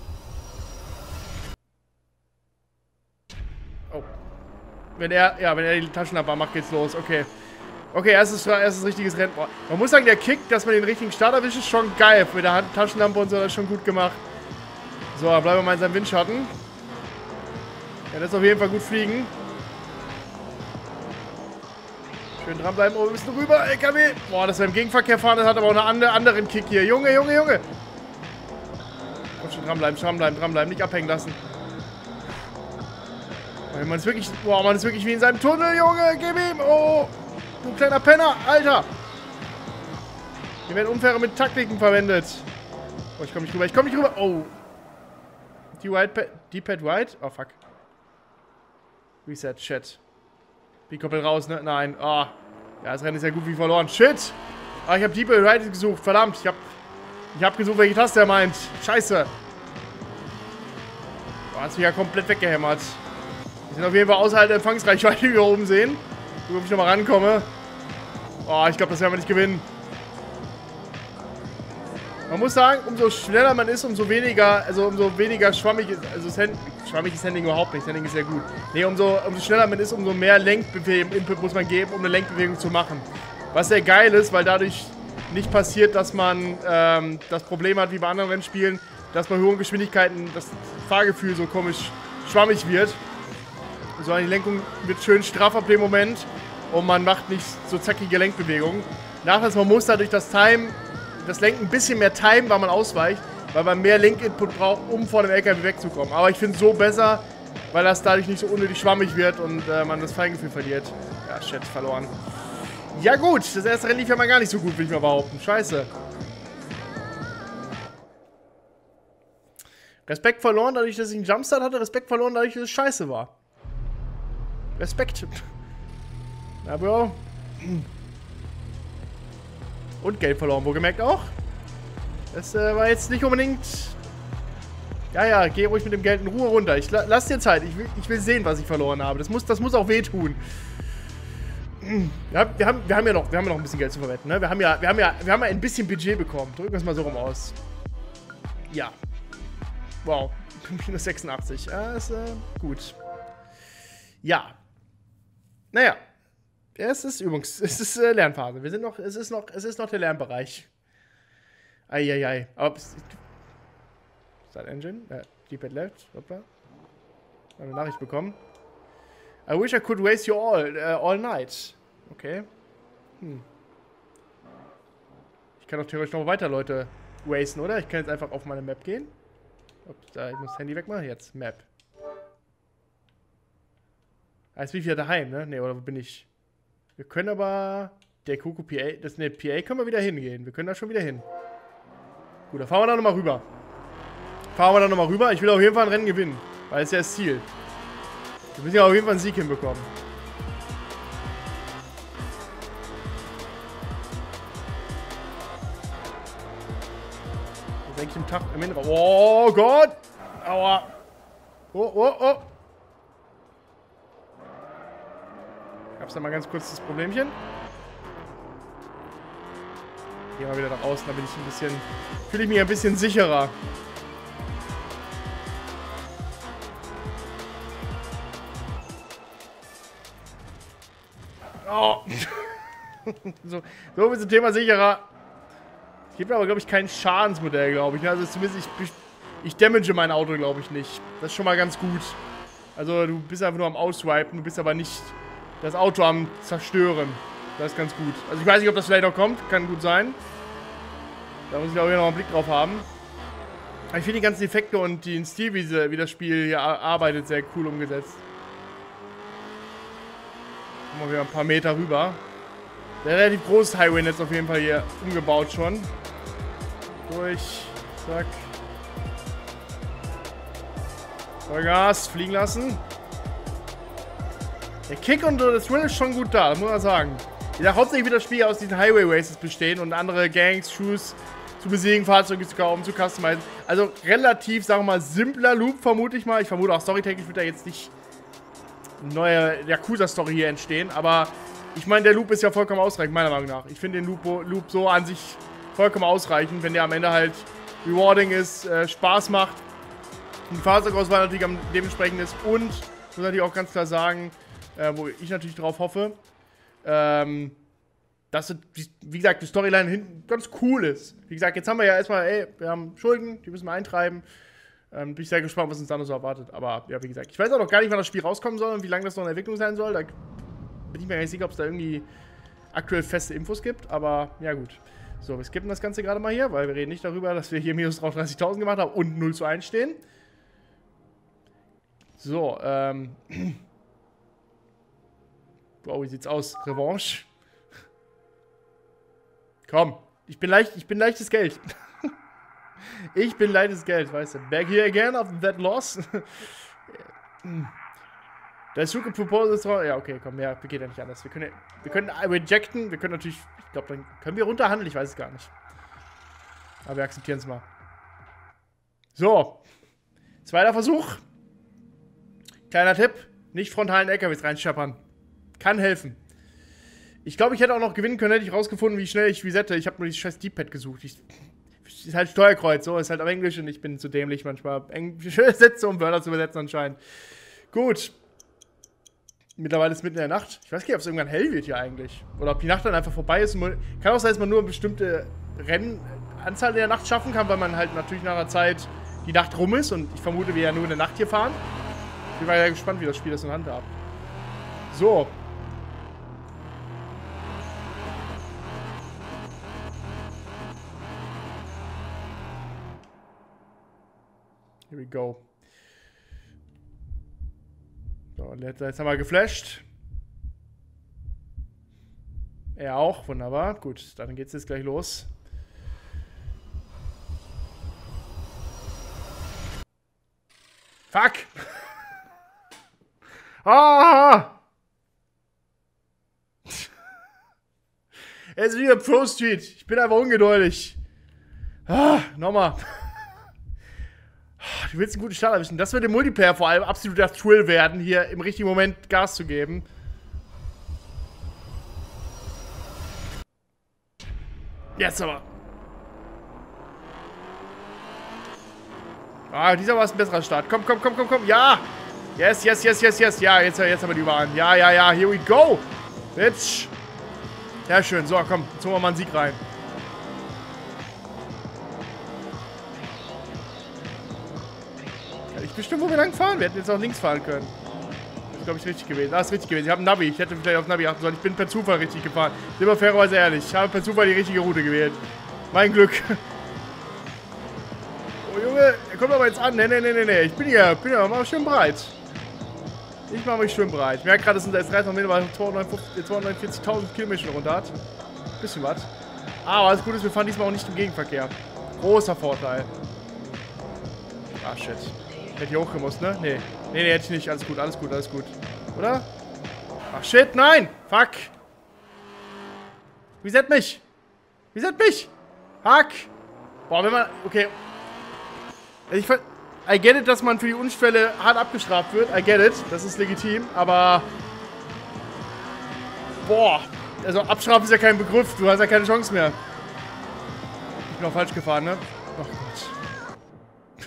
Oh. Wenn er, ja, wenn er die Taschenlampe macht, geht's los. Okay. Okay, erstes, erstes richtiges Rennen. Man muss sagen, der Kick, dass man den richtigen Start erwischt, ist schon geil. Mit der Hand Taschenlampe und so, das ist schon gut gemacht. So, dann bleiben wir mal in seinem Windschatten. Ja, das ist auf jeden Fall gut fliegen. Schön dranbleiben. Oh, wir müssen rüber. L K W. Boah, dass wir im Gegenverkehr fahren, das hat aber auch einen anderen Kick hier. Junge, Junge, Junge. Komm schon, dranbleiben, dranbleiben, dranbleiben. Nicht abhängen lassen. Oh, man ist wirklich... Boah, man ist wirklich wie in seinem Tunnel, Junge. Gib ihm. Oh, du kleiner Penner. Alter. Hier werden unfaire mit Taktiken verwendet. Oh, ich komme nicht rüber. Ich komme nicht rüber. Oh. D-Pad White? Oh, fuck. Reset, shit. Bin komplett raus, ne? Nein. Ah. Oh. Ja, das Rennen ist ja gut wie verloren. Shit! Ah, ich habe Deep Right gesucht. Verdammt. Ich habe ich hab gesucht, welche Taste er meint. Scheiße. Boah, hast mich ja komplett weggehämmert. Wir sind auf jeden Fall außerhalb der Empfangsreichweite, wie wir oben sehen. Gucken, ob ich nochmal rankomme. Oh, ich glaube, das werden wir nicht gewinnen. Man muss sagen, umso schneller man ist, umso weniger, also umso weniger schwammig ist, also Hand, schwammig ist Handling überhaupt nicht, Handling ist sehr gut. Nee, umso, umso schneller man ist, umso mehr Lenkbewegung muss man geben, um eine Lenkbewegung zu machen. Was sehr geil ist, weil dadurch nicht passiert, dass man ähm, das Problem hat, wie bei anderen Rennspielen, dass bei hohen Geschwindigkeiten das Fahrgefühl so komisch schwammig wird. Sondern die Lenkung wird schön straff ab dem Moment und man macht nicht so zackige Lenkbewegungen. Nachteil ist, man muss dadurch das Time... das Lenken ein bisschen mehr Time, weil man ausweicht, weil man mehr Lenkinput braucht, um vor dem L K W wegzukommen. Aber ich finde es so besser, weil das dadurch nicht so unnötig schwammig wird und äh, man das Feingefühl verliert. Ja, shit, verloren. Ja gut, das erste Rennen lief ja mal gar nicht so gut, will ich mal behaupten. Scheiße. Respekt verloren, dadurch, dass ich einen Jumpstart hatte. Respekt verloren, dadurch, dass es scheiße war. Respekt. Na, Bro. Und Geld verloren, wohlgemerkt auch. Das äh, war jetzt nicht unbedingt... Ja, ja, geh ruhig mit dem Geld in Ruhe runter. Ich la lass dir Zeit. Ich will, ich will sehen, was ich verloren habe. Das muss, das muss auch wehtun. Ja, wir, haben, wir, haben ja noch, wir haben ja noch ein bisschen Geld zu verwetten, ne? Wir haben ja, wir haben ja, wir haben ja ein bisschen Budget bekommen. Drücken wir es mal so rum aus. Ja. Wow. minus sechsundachtzig. Ja, ist äh, gut. Ja. Naja. Ja, es ist Übungs... Es ist äh, Lernphase. Wir sind noch... Es ist noch... Es ist noch der Lernbereich. Eieiei. Aber... Start Engine. Ja, D-Pad left. Hoppla. Habe eine Nachricht bekommen. I wish I could race you all, uh, all night. Okay. Hm. Ich kann doch theoretisch noch weiter Leute racen, oder? Ich kann jetzt einfach auf meine Map gehen. Ups, da, ich muss das Handy wegmachen. Jetzt, Map. Ah, jetzt bin ich wieder daheim, ne? Ne, oder wo bin ich? Wir können aber... Der Kuku P A... Das, ne, P A können wir wieder hingehen. Wir können da schon wieder hin. Gut, dann fahren wir da nochmal rüber. Fahren wir da nochmal rüber. Ich will auf jeden Fall ein Rennen gewinnen. Weil es ist ja das Ziel. Wir müssen ja auf jeden Fall einen Sieg hinbekommen. Das ist eigentlich im Tag im Inneren. Oh Gott! Aua! Oh, oh, oh! Gab's da mal ganz kurz das Problemchen? Gehen wir wieder nach außen, da bin ich ein bisschen... Fühle ich mich ein bisschen sicherer. Oh! so, so ist das Thema sicherer. Es gibt aber, glaube ich, kein Schadensmodell, glaube ich. Also zumindest, ich, ich damage mein Auto, glaube ich, nicht. Das ist schon mal ganz gut. Also du bist einfach nur am Auswipen, du bist aber nicht das Auto am Zerstören. Das ist ganz gut. Also ich weiß nicht, ob das vielleicht noch kommt, kann gut sein. Da muss ich auch hier noch einen Blick drauf haben. Aber ich finde die ganzen Effekte und den Stil, wie, sie, wie das Spiel hier arbeitet, sehr cool umgesetzt. Kommen wir wieder ein paar Meter rüber. Der relativ große Highway jetzt auf jeden Fall hier umgebaut schon. Durch. Zack. Vollgas, fliegen lassen. Der Kick und das Thrill ist schon gut da, das muss man sagen. Ja, hauptsächlich wird das Spiel aus diesen Highway Races bestehen und andere Gangs, Shoes zu besiegen, Fahrzeuge zu kaufen, zu customizen. Also relativ, sagen wir mal, simpler Loop, vermute ich mal. Ich vermute auch storytechnisch wird da jetzt nicht eine neue Yakuza-Story hier entstehen, aber ich meine, der Loop ist ja vollkommen ausreichend, meiner Meinung nach. Ich finde den Loop, Loop so an sich vollkommen ausreichend, wenn der am Ende halt rewarding ist, äh, Spaß macht. Und die Fahrzeugauswahl natürlich am dementsprechend ist und, muss natürlich auch ganz klar sagen, äh, wo ich natürlich drauf hoffe, ähm, dass, wie gesagt, die Storyline hinten ganz cool ist. Wie gesagt, jetzt haben wir ja erstmal, ey, wir haben Schulden, die müssen wir eintreiben. Ähm, bin ich sehr gespannt, was uns da noch so erwartet. Aber, ja, wie gesagt, ich weiß auch noch gar nicht, wann das Spiel rauskommen soll und wie lange das noch in Entwicklung sein soll. Da bin ich mir gar nicht sicher, ob es da irgendwie aktuell feste Infos gibt. Aber, ja gut. So, wir skippen das Ganze gerade mal hier, weil wir reden nicht darüber, dass wir hier minus dreiunddreißigtausend gemacht haben und null zu eins stehen. So, ähm... wow, wie sieht's aus? Revanche. Komm, ich bin leicht, ich bin leichtes Geld. Ich bin leichtes Geld, weißt du. Back here again of that loss. Das Suche Proposal. Ja, okay, komm, ja, geht ja nicht anders. Wir können, wir können rejecten, wir können natürlich, ich glaube, dann können wir runterhandeln, ich weiß es gar nicht. Aber wir akzeptieren es mal. So. Zweiter Versuch. Kleiner Tipp, nicht frontalen L K Ws reinscheppern. Kann helfen. Ich glaube, ich hätte auch noch gewinnen können, hätte ich rausgefunden, wie schnell ich resette. Ich habe nur dieses scheiß D-Pad gesucht. Ich, ist halt Steuerkreuz, so, ist halt auf Englisch und ich bin zu dämlich manchmal, englische Sätze um Wörter zu übersetzen anscheinend. Gut. Mittlerweile ist es mitten in der Nacht. Ich weiß nicht, ob es irgendwann hell wird hier eigentlich. Oder ob die Nacht dann einfach vorbei ist. Kann auch sein, dass man nur eine bestimmte Rennanzahl in der Nacht schaffen kann, weil man halt natürlich nach einer Zeit die Nacht rum ist. Und ich vermute, wir ja nur in der Nacht hier fahren. Ich bin mal sehr gespannt, wie das Spiel das in Hand hat. So. Here we go. So, jetzt haben wir geflasht. Er auch, wunderbar. Gut, dann geht's jetzt gleich los. Fuck! Ah! Er ist wieder Pro Street. Ich bin einfach ungeduldig. Ah, nochmal. Du willst einen guten Start erwischen. Das wird im Multiplayer vor allem absoluter Thrill werden, hier im richtigen Moment Gas zu geben. Jetzt aber. Ah, dieser war ein besserer Start. Komm, komm, komm, komm, komm. Ja! Yes, yes, yes, yes, yes. Ja, jetzt, jetzt haben wir die Überhand. Ja, ja, ja. Here we go. Bitch. Sehr schön. So, komm. Jetzt holen wir mal einen Sieg rein. Ich bestimmt, wo wir lang fahren. Wir hätten jetzt auch links fahren können. Das ist, glaube ich, richtig gewesen. Das ist richtig gewesen. Ich habe einen Navi. Ich hätte vielleicht auf Navi achten sollen. Ich bin per Zufall richtig gefahren. Sind wir fairerweise ehrlich. Ich habe per Zufall die richtige Route gewählt. Mein Glück. Oh, Junge. Er kommt aber jetzt an. Nee, nee, nee, nee, nee. Ich bin hier. Ich bin ja mal schön bereit. Ich mache mich schön bereit. Ich merke gerade, es sind jetzt dreißig Meter, zweihundertneunundvierzigtausend Kilometer runter hat. Bisschen was. Aber das Gute ist, wir fahren diesmal auch nicht im Gegenverkehr. Großer Vorteil. Ah, shit. Hätte ich hochgemusst, ne? Nee. Nee, nee, hätte ich nicht. Alles gut, alles gut, alles gut. Oder? Ach, shit, nein! Fuck! Reset mich! Reset mich! Fuck! Boah, wenn man... Okay. Ich ver... I get it, dass man für die Unfälle hart abgestraft wird. I get it. Das ist legitim, aber... Boah. Also, abstrafen ist ja kein Begriff. Du hast ja keine Chance mehr. Ich bin auch falsch gefahren, ne? Oh Gott.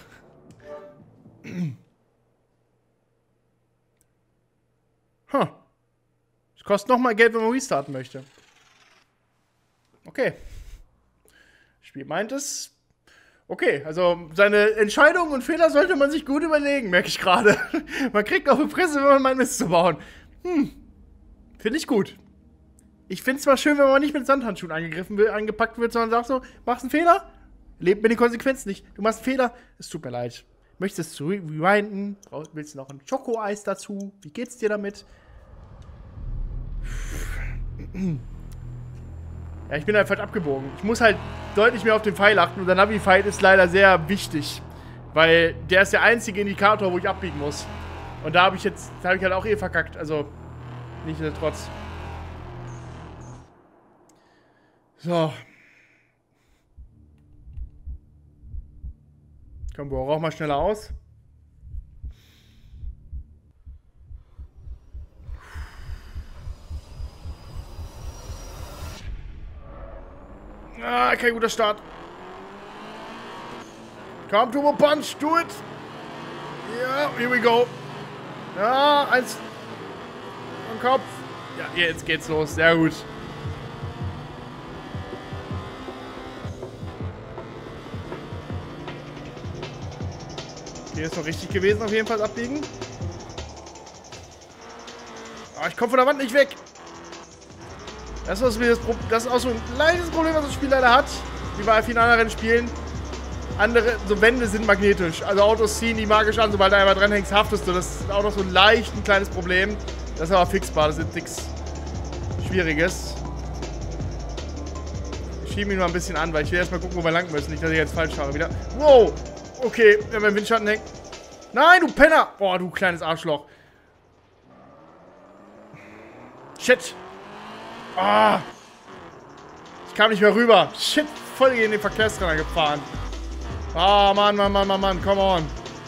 Huh. Es kostet nochmal Geld, wenn man restarten möchte. Okay. Das Spiel meint es. Okay, also seine Entscheidungen und Fehler sollte man sich gut überlegen, merke ich gerade. Man kriegt auf die Fresse, wenn man meint, Mist zu bauen. Hm, finde ich gut. Ich finde es zwar schön, wenn man nicht mit Sandhandschuhen angegriffen wird, angepackt wird, sondern sagt so, machst einen Fehler? Lebt mit den Konsequenzen nicht. Du machst einen Fehler, es tut mir leid. Möchtest du rewinden? Willst du noch ein Schokoeis dazu? Wie geht's dir damit? Ja, ich bin halt falsch abgebogen. Ich muss halt deutlich mehr auf den Pfeil achten und der Navi-Pfeil ist leider sehr wichtig. Weil der ist der einzige Indikator, wo ich abbiegen muss. Und da habe ich jetzt, da habe ich halt auch eh verkackt. Also, nichtsdestotrotz. So. Komm, Bro, rauch mal schneller aus. Ah, kein guter Start. Komm, Turbo Punch, do it. Ja, here we go. Ja, eins. Am Kopf. Ja, jetzt geht's los. Sehr gut. Hier ist noch richtig gewesen, auf jeden Fall abbiegen. Aber ich komme von der Wand nicht weg. Das ist, das, das ist auch so ein kleines Problem, was das Spiel leider hat. Wie bei vielen anderen Spielen. Andere, so Wände sind magnetisch. Also Autos ziehen die magisch an, sobald du einmal dran hängst, haftest du. Das ist auch noch so ein leicht ein kleines Problem. Das ist aber fixbar, das ist nichts Schwieriges. Ich schiebe ihn mal ein bisschen an, weil ich will erstmal gucken, wo wir lang müssen. Nicht, dass ich jetzt falsch fahre wieder. Wow! Okay, wenn man im Windschatten hängt. Nein, du Penner! Boah, du kleines Arschloch. Shit! Ah! Ich kam nicht mehr rüber. Shit, voll in den Verkehrsränder gefahren. Ah, Mann, Mann, Mann, Mann, Mann, come on.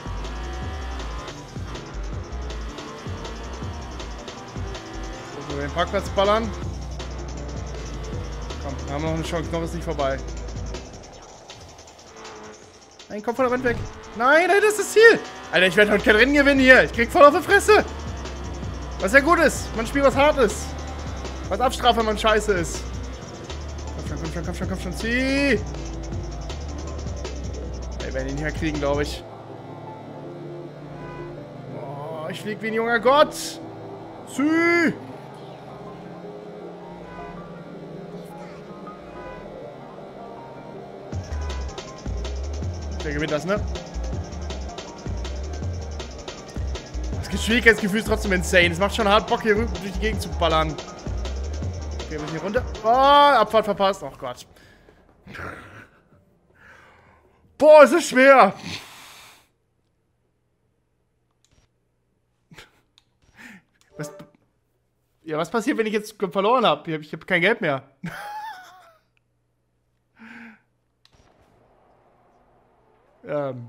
So, den Parkplatz ballern. Komm, wir haben noch eine Chance, noch ist nicht vorbei. Nein, komm von der Wand weg. Nein, nein, das ist das Ziel. Alter, ich werde heute kein Rennen gewinnen hier. Ich krieg voll auf die Fresse. Was ja gut ist. Man spielt was Hartes. Was abstraft, wenn man scheiße ist. Komm schon, komm schon, komm schon, komm schon. Zieh. Wir werden ihn nicht mehr kriegen, glaube ich. Oh, ich flieg wie ein junger Gott. Zieh. Der gewinnt das, ne? Das Schwierigkeitsgefühl ist trotzdem insane. Es macht schon hart Bock, hier durch die Gegend zu ballern. Okay, wir müssen hier runter. Oh, Abfahrt verpasst. Oh Gott. Boah, es ist schwer. Was, ja, was passiert, wenn ich jetzt verloren habe? Ich habe kein Geld mehr. ähm.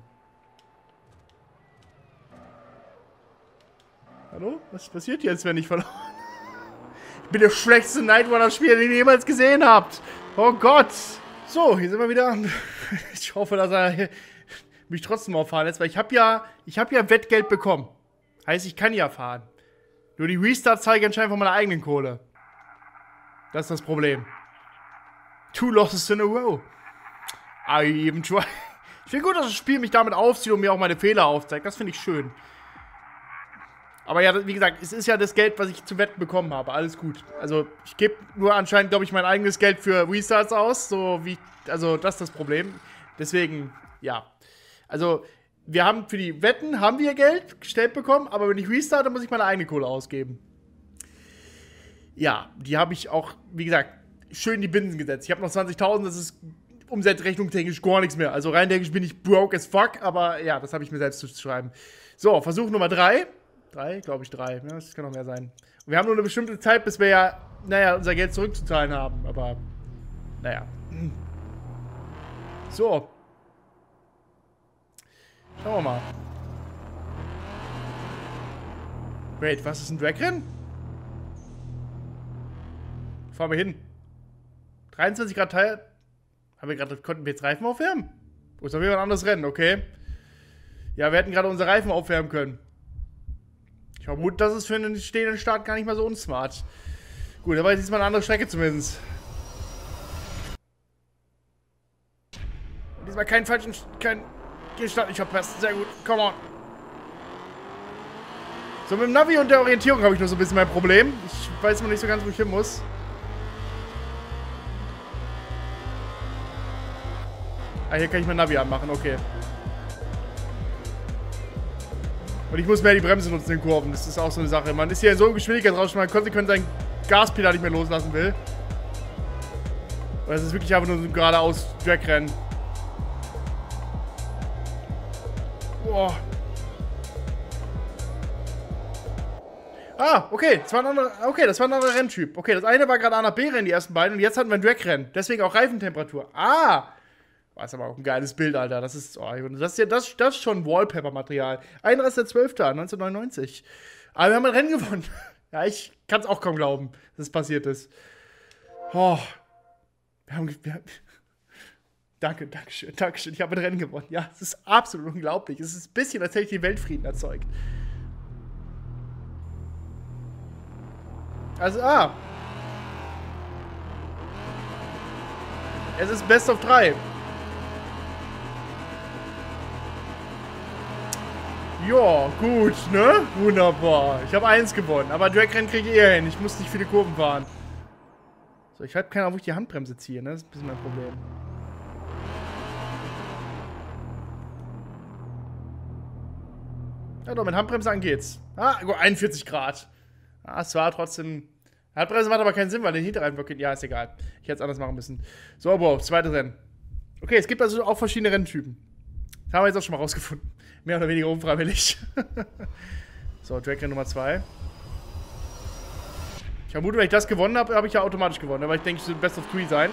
Hallo? Was passiert jetzt, wenn ich verloren? Ich bin der schlechteste Nightrunner-Spieler, den ihr jemals gesehen habt. Oh Gott. So, hier sind wir wieder. Ich hoffe, dass er mich trotzdem auch fahren lässt, weil ich habe ja, ich habe ja Wettgeld bekommen. Heißt, ich kann ja fahren. Nur die Restarts zeigen anscheinend von meiner eigenen Kohle. Das ist das Problem. Two losses in a row. I even try. Ich finde gut, dass das Spiel mich damit aufzieht und mir auch meine Fehler aufzeigt. Das finde ich schön. Aber ja, wie gesagt, es ist ja das Geld, was ich zu Wetten bekommen habe. Alles gut. Also, ich gebe nur anscheinend, glaube ich, mein eigenes Geld für Restarts aus. So wie, also, das ist das Problem. Deswegen, ja. Also, wir haben für die Wetten, haben wir Geld gestellt bekommen, aber wenn ich restarte, muss ich meine eigene Kohle ausgeben. Ja, die habe ich auch, wie gesagt, schön in die Binsen gesetzt. Ich habe noch zwanzigtausend, das ist Umsatzrechnung technisch gar nichts mehr. Also, rein technisch bin ich broke as fuck, aber ja, das habe ich mir selbst zu schreiben. So, Versuch Nummer drei. Drei? Glaube ich drei. Ja, das kann noch mehr sein. Und wir haben nur eine bestimmte Zeit, bis wir ja, naja, unser Geld zurückzuzahlen haben. Aber, naja. So. Schauen wir mal. Wait, was ist ein Drag-Rennen? Fahren wir hin. dreiundzwanzig Grad Teil. Haben wir gerade, konnten wir jetzt Reifen aufwärmen? Oh, ist auf jeden Fall ein anderes Rennen, okay. Ja, wir hätten gerade unsere Reifen aufwärmen können. Ich vermute, das ist für einen stehenden Start gar nicht mal so unsmart. Gut, aber jetzt ist mal eine andere Strecke zumindest. Diesmal Diesmal keinen falschen, keinen Start nicht verpasst. Sehr gut, come on. So, mit dem Navi und der Orientierung habe ich nur so ein bisschen mein Problem. Ich weiß noch nicht so ganz, wo ich hin muss. Ah, hier kann ich mein Navi anmachen, okay. Und ich muss mehr die Bremse nutzen in Kurven. Das ist auch so eine Sache. Man ist hier in so einem Geschwindigkeitsrausch, man konsequent sein Gaspedal nicht mehr loslassen will. Und das ist wirklich einfach nur so ein geradeaus Dragrennen. Boah. Ah, okay. Das war ein anderer, okay, das war ein anderer Renntyp. Okay, das eine war gerade A nach B Rennen, die ersten beiden. Und jetzt hatten wir ein Dragrennen. Deswegen auch Reifentemperatur. Ah. Das ist aber auch ein geiles Bild, Alter. Das ist, oh, das ist ja das, das ist schon Wallpaper-Material. einunddreißigster zwölfter neunzehnhundertneunundneunzig. Aber wir haben ein Rennen gewonnen. Ja, ich kann es auch kaum glauben, dass es passiert ist. Oh. Wir haben, wir haben Danke, danke schön, danke schön. Ich habe ein Rennen gewonnen. Ja, es ist absolut unglaublich. Es ist ein bisschen, als hätte ich den Weltfrieden erzeugt. Also, ah. Es ist Best of drei. Ja, gut, ne? Wunderbar. Ich habe eins gewonnen. Aber Dragrennen kriege ich eher hin. Ich muss nicht viele Kurven fahren. So, ich habe keine Ahnung, wo ich die Handbremse ziehe, ne? Das ist ein bisschen mein Problem. Ja, doch, mit Handbremse an geht's. Ah, einundvierzig Grad. Ah, es war trotzdem... Handbremse macht aber keinen Sinn, weil den Hinterreifen... Ja, ist egal. Ich hätte es anders machen müssen. So, Bro, zweites Rennen. Okay, es gibt also auch verschiedene Renntypen. Das haben wir jetzt auch schon mal rausgefunden. Mehr oder weniger unfreiwillig. So, Dragrennen Nummer zwei. Ich vermute, wenn ich das gewonnen habe, habe ich ja automatisch gewonnen. Aber ich denke, es wird Best of Three sein.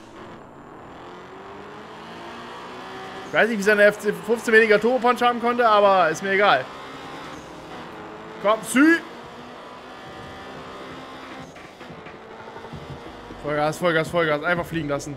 Ich weiß nicht, wie seine F C fünfzehn weniger Turbo-Punch haben konnte, aber ist mir egal. Komm, Sü! Vollgas, Vollgas, Vollgas. Einfach fliegen lassen.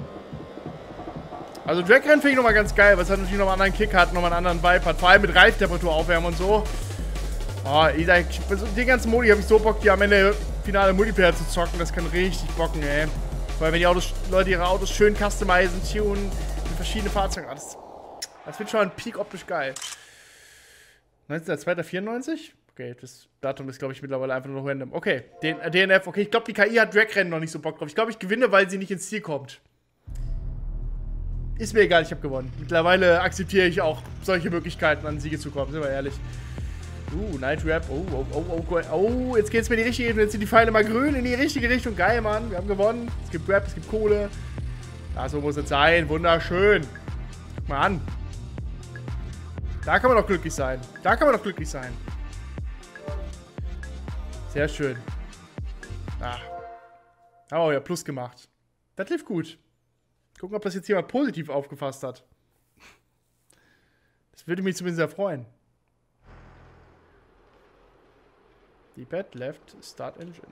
Also Dragrennen finde ich nochmal ganz geil, weil es hat natürlich nochmal einen anderen Kick hat, nochmal einen anderen Vibe hat. Vor allem mit Reiftemperatur aufwärmen und so. Oh, ich sag, den ganzen Modi habe ich so Bock, die am Ende finale Multiplayer zu zocken. Das kann richtig bocken, ey. Vor allem, wenn die Autos, Leute ihre Autos schön customizen, tunen, mit verschiedenen Fahrzeugen. Das, das wird schon ein Peak optisch geil. neunzehnter zweiter vierundneunzig? Okay, das Datum ist, glaube ich, mittlerweile einfach nur noch random. Okay, den, äh, D N F. Okay, ich glaube, die K I hat Dragrennen noch nicht so Bock drauf. Ich glaube, ich gewinne, weil sie nicht ins Ziel kommt. Ist mir egal, ich habe gewonnen. Mittlerweile akzeptiere ich auch solche Möglichkeiten, an Siege zu kommen, sind wir ehrlich. Uh, Night Rap. Oh, oh, oh, oh, oh, jetzt geht's mir in die richtige Richtung. Jetzt sind die Pfeile mal grün in die richtige Richtung. Geil, Mann. Wir haben gewonnen. Es gibt Rap, es gibt Kohle. Ja, so muss es sein. Wunderschön. Guck mal an. Da kann man doch glücklich sein. Da kann man doch glücklich sein. Sehr schön. Ah. Haben wir auch ja Plus gemacht. Das lief gut. Gucken, ob das jetzt jemand positiv aufgefasst hat. Das würde mich zumindest sehr freuen. D-Pad, Left, Start Engine.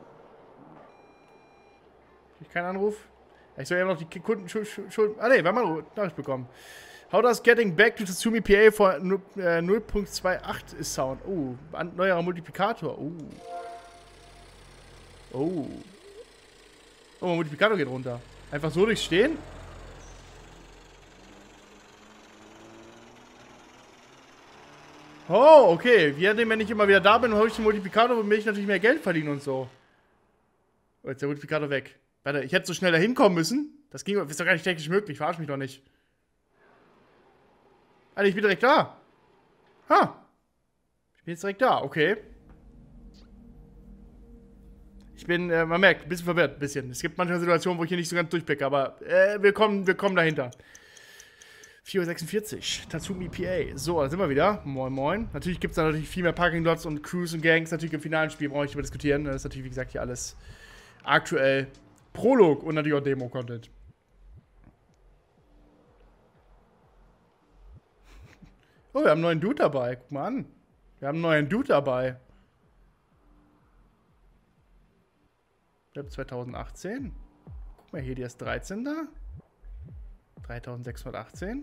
Ich keinen Anruf? Ich soll ja noch die Kunden Schuld. Ah ne, wir haben mal eine Nachricht bekommen. How does getting back to Tatsumi P A for null Punkt achtundzwanzig is sound? Oh, neuerer Multiplikator. Oh. Oh. Oh, mein Multiplikator geht runter. Einfach so durchstehen? Oh, okay. Wie denn, wenn ich immer wieder da bin, habe ich den Multiplikator, womit ich natürlich mehr Geld verdiene und so. Oh, jetzt ist der Multiplikator weg. Warte, ich hätte so schnell da hinkommen müssen. Das ging, das ist doch gar nicht technisch möglich. Verarsch mich doch nicht. Alter, ich bin direkt da. Ha. Ich bin jetzt direkt da, okay. Ich bin, äh, man merkt, ein bisschen verwirrt, ein bisschen. Es gibt manchmal Situationen, wo ich hier nicht so ganz durchblicke, aber äh, wir kommen, wir kommen dahinter. vier Uhr sechsundvierzig, Tatsumi P A. So, da sind wir wieder. Moin, moin. Natürlich gibt es da natürlich viel mehr Parking-Lots und Crews und Gangs. Natürlich im finalen Spiel brauche ich nicht mehr diskutieren. Das ist natürlich, wie gesagt, hier alles aktuell Prolog und natürlich auch Demo-Content. Oh, wir haben einen neuen Dude dabei. Guck mal an. Wir haben einen neuen Dude dabei. zweitausendachtzehn. Guck mal hier, die ist dreizehn da. dreitausendsechshundertachtzehn.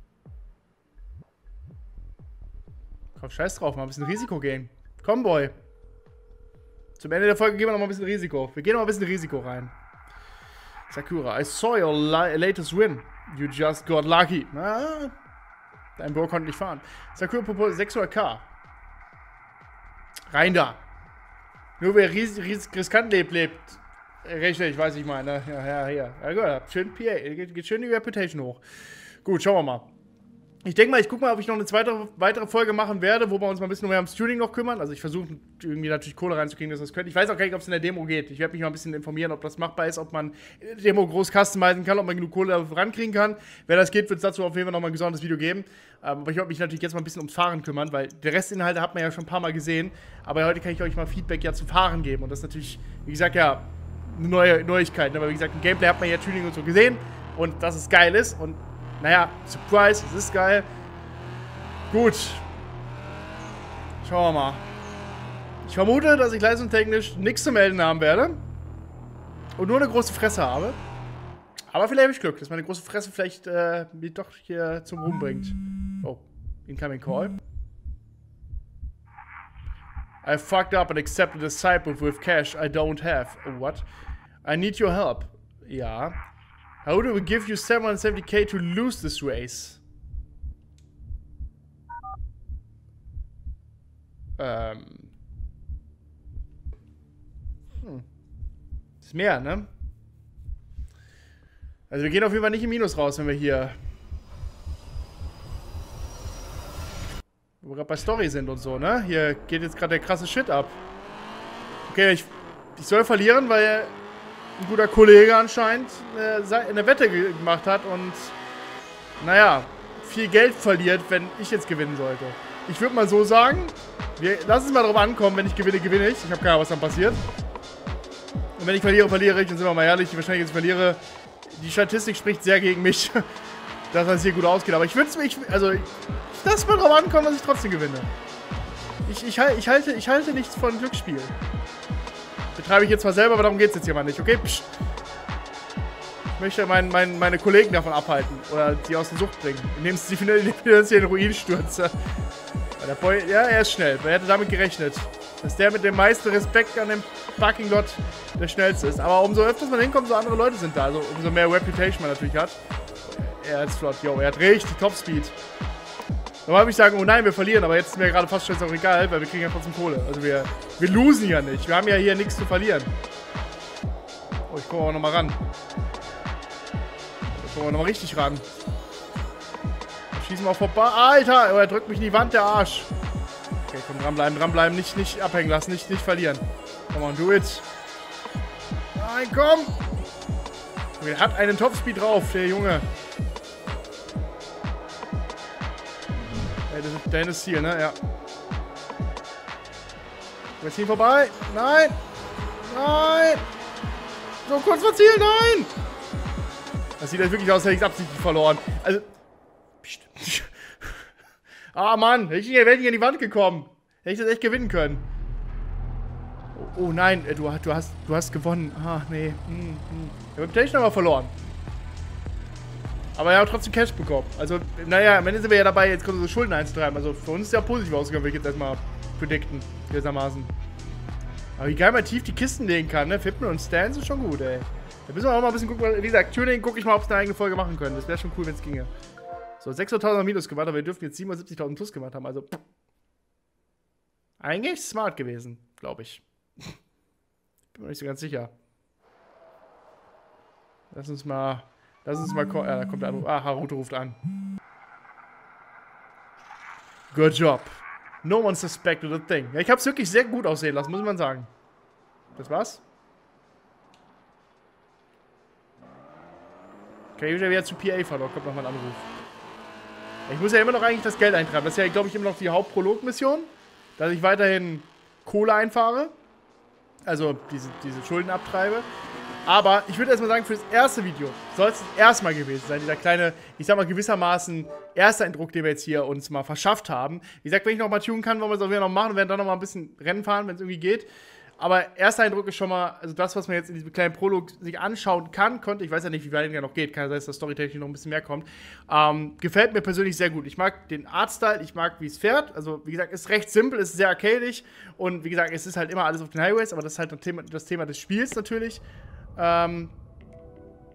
Komm, scheiß drauf, mal ein bisschen Risiko gehen. Komm, Boy. Zum Ende der Folge gehen wir noch mal ein bisschen Risiko. Wir gehen noch mal ein bisschen Risiko rein. Sakura, I saw your latest win. You just got lucky. Na, dein Bro konnte nicht fahren. Sakura Popo sechshunderttausend. Rein da. Nur wer ries, ries, riskant lebt, lebt. Richtig, weiß ich meine. Ja, ja, ja. Ja, gut, schön P A. Geht, geht schön die Reputation hoch. Gut, schauen wir mal. Ich denke mal, ich gucke mal, ob ich noch eine zweite, weitere Folge machen werde, wo wir uns mal ein bisschen mehr ums Tuning noch kümmern. Also ich versuche irgendwie natürlich Kohle reinzukriegen, dass das könnte. Ich weiß auch gar nicht, ob es in der Demo geht. Ich werde mich mal ein bisschen informieren, ob das machbar ist, ob man Demo groß customizen kann, ob man genug Kohle rankriegen kann. Wenn das geht, wird es dazu auf jeden Fall noch mal ein gesondertes Video geben. Aber ich werde mich natürlich jetzt mal ein bisschen ums Fahren kümmern, weil der Restinhalte hat man ja schon ein paar Mal gesehen. Aber heute kann ich euch mal Feedback ja zu Fahren geben. Und das ist natürlich, wie gesagt, ja, eine neue Neuigkeit. Aber wie gesagt, im Gameplay hat man ja Tuning und so gesehen. Und dass es geil ist. Und naja, Surprise, es ist geil. Gut. Schauen wir mal. Ich vermute, dass ich leistungstechnisch nichts zu melden haben werde. Und nur eine große Fresse habe. Aber vielleicht habe ich Glück, dass meine große Fresse vielleicht äh, mich doch hier zum Ruhm bringt. Oh, incoming call. I fucked up and accepted a side move with cash I don't have. Oh, what? I need your help. Ja. How do we give you seven hundred seventy K to lose this race? Ähm. Hm. Ist mehr, ne? Also wir gehen auf jeden Fall nicht im Minus raus, wenn wir hier... Wo wir gerade bei Story sind und so, ne? Hier geht jetzt gerade der krasse Shit ab. Okay, ich, ich soll verlieren, weil ein guter Kollege anscheinend eine, eine Wette gemacht hat und... Naja, viel Geld verliert, wenn ich jetzt gewinnen sollte. Ich würde mal so sagen... Wir lassen es mal drauf ankommen, wenn ich gewinne, gewinne ich. Ich habe keine Ahnung, was dann passiert. Und wenn ich verliere, verliere ich. Dann sind wir mal ehrlich, wahrscheinlich jetzt verliere. Die Statistik spricht sehr gegen mich, dass das hier gut ausgeht. Aber ich würde es mir, also ich lasse es mal drauf ankommen, dass ich trotzdem gewinne. Ich, ich, ich, halte, ich halte nichts von Glücksspiel. Betreibe ich jetzt zwar selber, aber darum geht es jetzt hier mal nicht. Okay, psch. Ich möchte mein, mein, meine Kollegen davon abhalten. Oder sie aus der Sucht bringen. Indem sie finanziell in den Ruin stürze. Der Boy, ja, er ist schnell. Wer hätte damit gerechnet? Dass der mit dem meisten Respekt an dem Parking Lot der schnellste ist. Aber umso öfter man hinkommt, so andere Leute sind da. Also umso mehr Reputation man natürlich hat. Er ist flott. Jo, er hat richtig Topspeed. Normal würde ich sagen, oh nein, wir verlieren. Aber jetzt ist mir gerade fast schon auch egal, weil wir kriegen ja trotzdem Kohle. Also wir, wir losen ja nicht. Wir haben ja hier nichts zu verlieren. Oh, ich komme auch nochmal ran. Da kommen wir nochmal richtig ran. Schießen wir vorbei. Alter, er drückt mich in die Wand, der Arsch. Okay, komm, dranbleiben, dranbleiben. Nicht, nicht abhängen lassen, nicht, nicht verlieren. Come on, do it. Nein, komm. Er hat einen Topspeed drauf, der Junge. Ja, das ist deines Ziel, ne? Ja. Wir ziehen vorbei. Nein. Nein. So kurz vor Ziel, nein. Das sieht jetzt wirklich aus, als hätte ich es absichtlich verloren. Also... Ah, Mann, wäre ich nicht an die Wand gekommen. Hätte ich das echt gewinnen können. Oh, oh nein, du, du, hast, du hast gewonnen. Ah, nee. Hm, hm. Der Reputation aber verloren. Aber er hat trotzdem Cash bekommen. Also, naja, am Ende sind wir ja dabei, jetzt unsere Schulden einzutreiben. Also für uns ist ja positiv ausgegangen, will ich jetzt erstmal predikten. Gewissermaßen. Aber wie geil man tief die Kisten legen kann, ne? Fippen und Stans ist schon gut, ey. Da müssen wir auch mal ein bisschen gucken. Wie gesagt, Tuning gucke ich mal, ob es eine eigene Folge machen können. Das wäre schon cool, wenn es ginge. So, sechshunderttausend minus gemacht, aber wir dürften jetzt siebenundsiebzigtausend plus gemacht haben. Also, eigentlich smart gewesen, glaube ich. Bin mir nicht so ganz sicher. Lass uns mal, lass uns mal, ja, da kommt der Anruf. Ah, Haruto ruft an. Good job. No one suspected a thing. Ja, ich habe es wirklich sehr gut aussehen lassen, muss man sagen. Das war's? Okay, ich will wieder zu P A fahren, da kommt nochmal ein Anruf. Ich muss ja immer noch eigentlich das Geld eintreiben. Das ist ja, glaube ich, immer noch die Hauptprolog-Mission. Dass ich weiterhin Kohle einfahre. Also diese, diese Schulden abtreibe. Aber ich würde erstmal sagen, für das erste Video soll es das erste Mal gewesen sein. Dieser kleine, ich sag mal gewissermaßen, erster Eindruck, den wir jetzt hier uns mal verschafft haben. Wie gesagt, wenn ich noch mal tunen kann, wollen wir es auch wieder noch machen und werden dann noch mal ein bisschen Rennen fahren, wenn es irgendwie geht. Aber erster Eindruck ist schon mal, also das, was man jetzt in diesem kleinen Prolog sich anschauen kann, konnte, ich weiß ja nicht, wie weit der noch geht, kann ja sein, dass das storytechnisch noch ein bisschen mehr kommt, ähm, gefällt mir persönlich sehr gut. Ich mag den Artstyle, ich mag, wie es fährt, also wie gesagt, ist recht simpel, ist sehr arcadisch und wie gesagt, es ist halt immer alles auf den Highways, aber das ist halt das Thema, das Thema des Spiels natürlich. Ähm,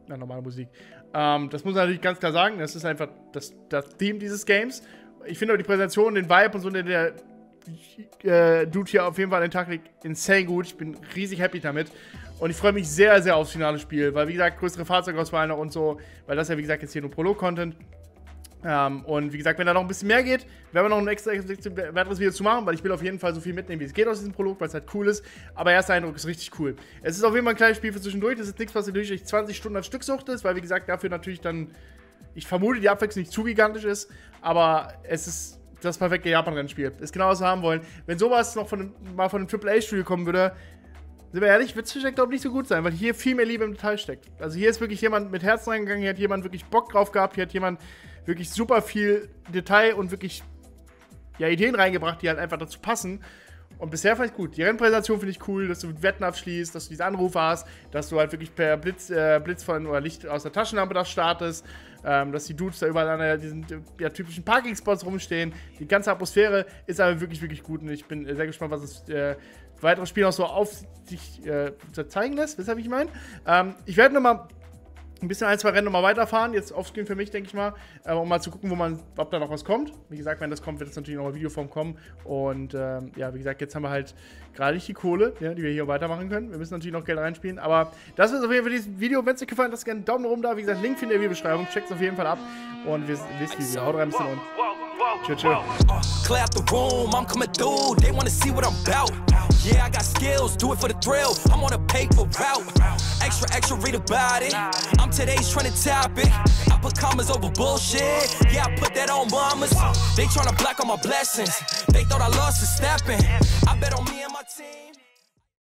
Na, normale Musik. Ähm, das muss man natürlich ganz klar sagen. Das ist einfach das, das Theme dieses Games. Ich finde auch die Präsentation, den Vibe und so, der, der äh, Dude hier auf jeden Fall an den Tag legt, insane gut. Ich bin riesig happy damit. Und ich freue mich sehr, sehr aufs finale Spiel. Weil, wie gesagt, größere Fahrzeugauswahl noch und so. Weil das ja, wie gesagt, jetzt hier nur Prolog-Content. Ähm, und wie gesagt, wenn da noch ein bisschen mehr geht, werden wir noch ein extra weiteres Video zu machen, weil ich will auf jeden Fall so viel mitnehmen, wie es geht aus diesem Prolog, weil es halt cool ist. Aber erster Eindruck ist richtig cool. Es ist auf jeden Fall ein kleines Spiel für zwischendurch. Das ist nichts, was natürlich zwanzig Stunden am Stück sucht ist, weil, wie gesagt, dafür natürlich dann, ich vermute, die Abwechslung nicht zu gigantisch ist. Aber es ist das perfekte Japan-Rennspiel. Ist genau, was wir haben wollen. Wenn sowas noch von einem, mal von einem Triple A-Studio kommen würde, sind wir ehrlich, wird es vielleicht, glaube ich, nicht so gut sein, weil hier viel mehr Liebe im Detail steckt. Also hier ist wirklich jemand mit Herzen reingegangen, hier hat jemand wirklich Bock drauf gehabt, hier hat jemand wirklich super viel Detail und wirklich ja, Ideen reingebracht, die halt einfach dazu passen. Und bisher fand ich gut. Die Rennpräsentation finde ich cool, dass du mit Wetten abschließt, dass du diese Anrufe hast, dass du halt wirklich per Blitz, äh, Blitz von oder Licht aus der Taschenlampe das startest, ähm, dass die Dudes da überall an der, diesen ja, typischen Parking-Spots rumstehen. Die ganze Atmosphäre ist aber wirklich, wirklich gut und ich bin sehr gespannt, was es äh, weitere Spiele noch so auf sich äh, zeigen lässt. Wisst ihr, wie ich meine? Ähm, ich werde nochmal ein bisschen ein, zwei Rennen nochmal weiterfahren, jetzt offscreen für mich, denke ich mal, äh, um mal zu gucken, wo man, ob da noch was kommt. Wie gesagt, wenn das kommt, wird es natürlich noch in Videoform kommen. Und ähm, ja, wie gesagt, jetzt haben wir halt gerade nicht die Kohle, ja, die wir hier weitermachen können. Wir müssen natürlich noch Geld reinspielen, aber das ist auf jeden Fall dieses Video. Wenn es euch gefallen hat, lasst gerne einen Daumen nach oben da. Wie gesagt, Link findet ihr in der Videobeschreibung. Checkt es auf jeden Fall ab und wir wisst, wie wir haut rein bisschen und tschö, tschö. Clear out the room, I'm coming through. They wanna see what I'm about. Yeah, I got skills, do it for the thrill. I'm on a paper route. Extra, extra, read about it. I'm today's trending topic. I put commas over bullshit. Yeah, I put that on mamas. They tryna block all my blessings. They thought I lost a stepping. I bet on me and my team.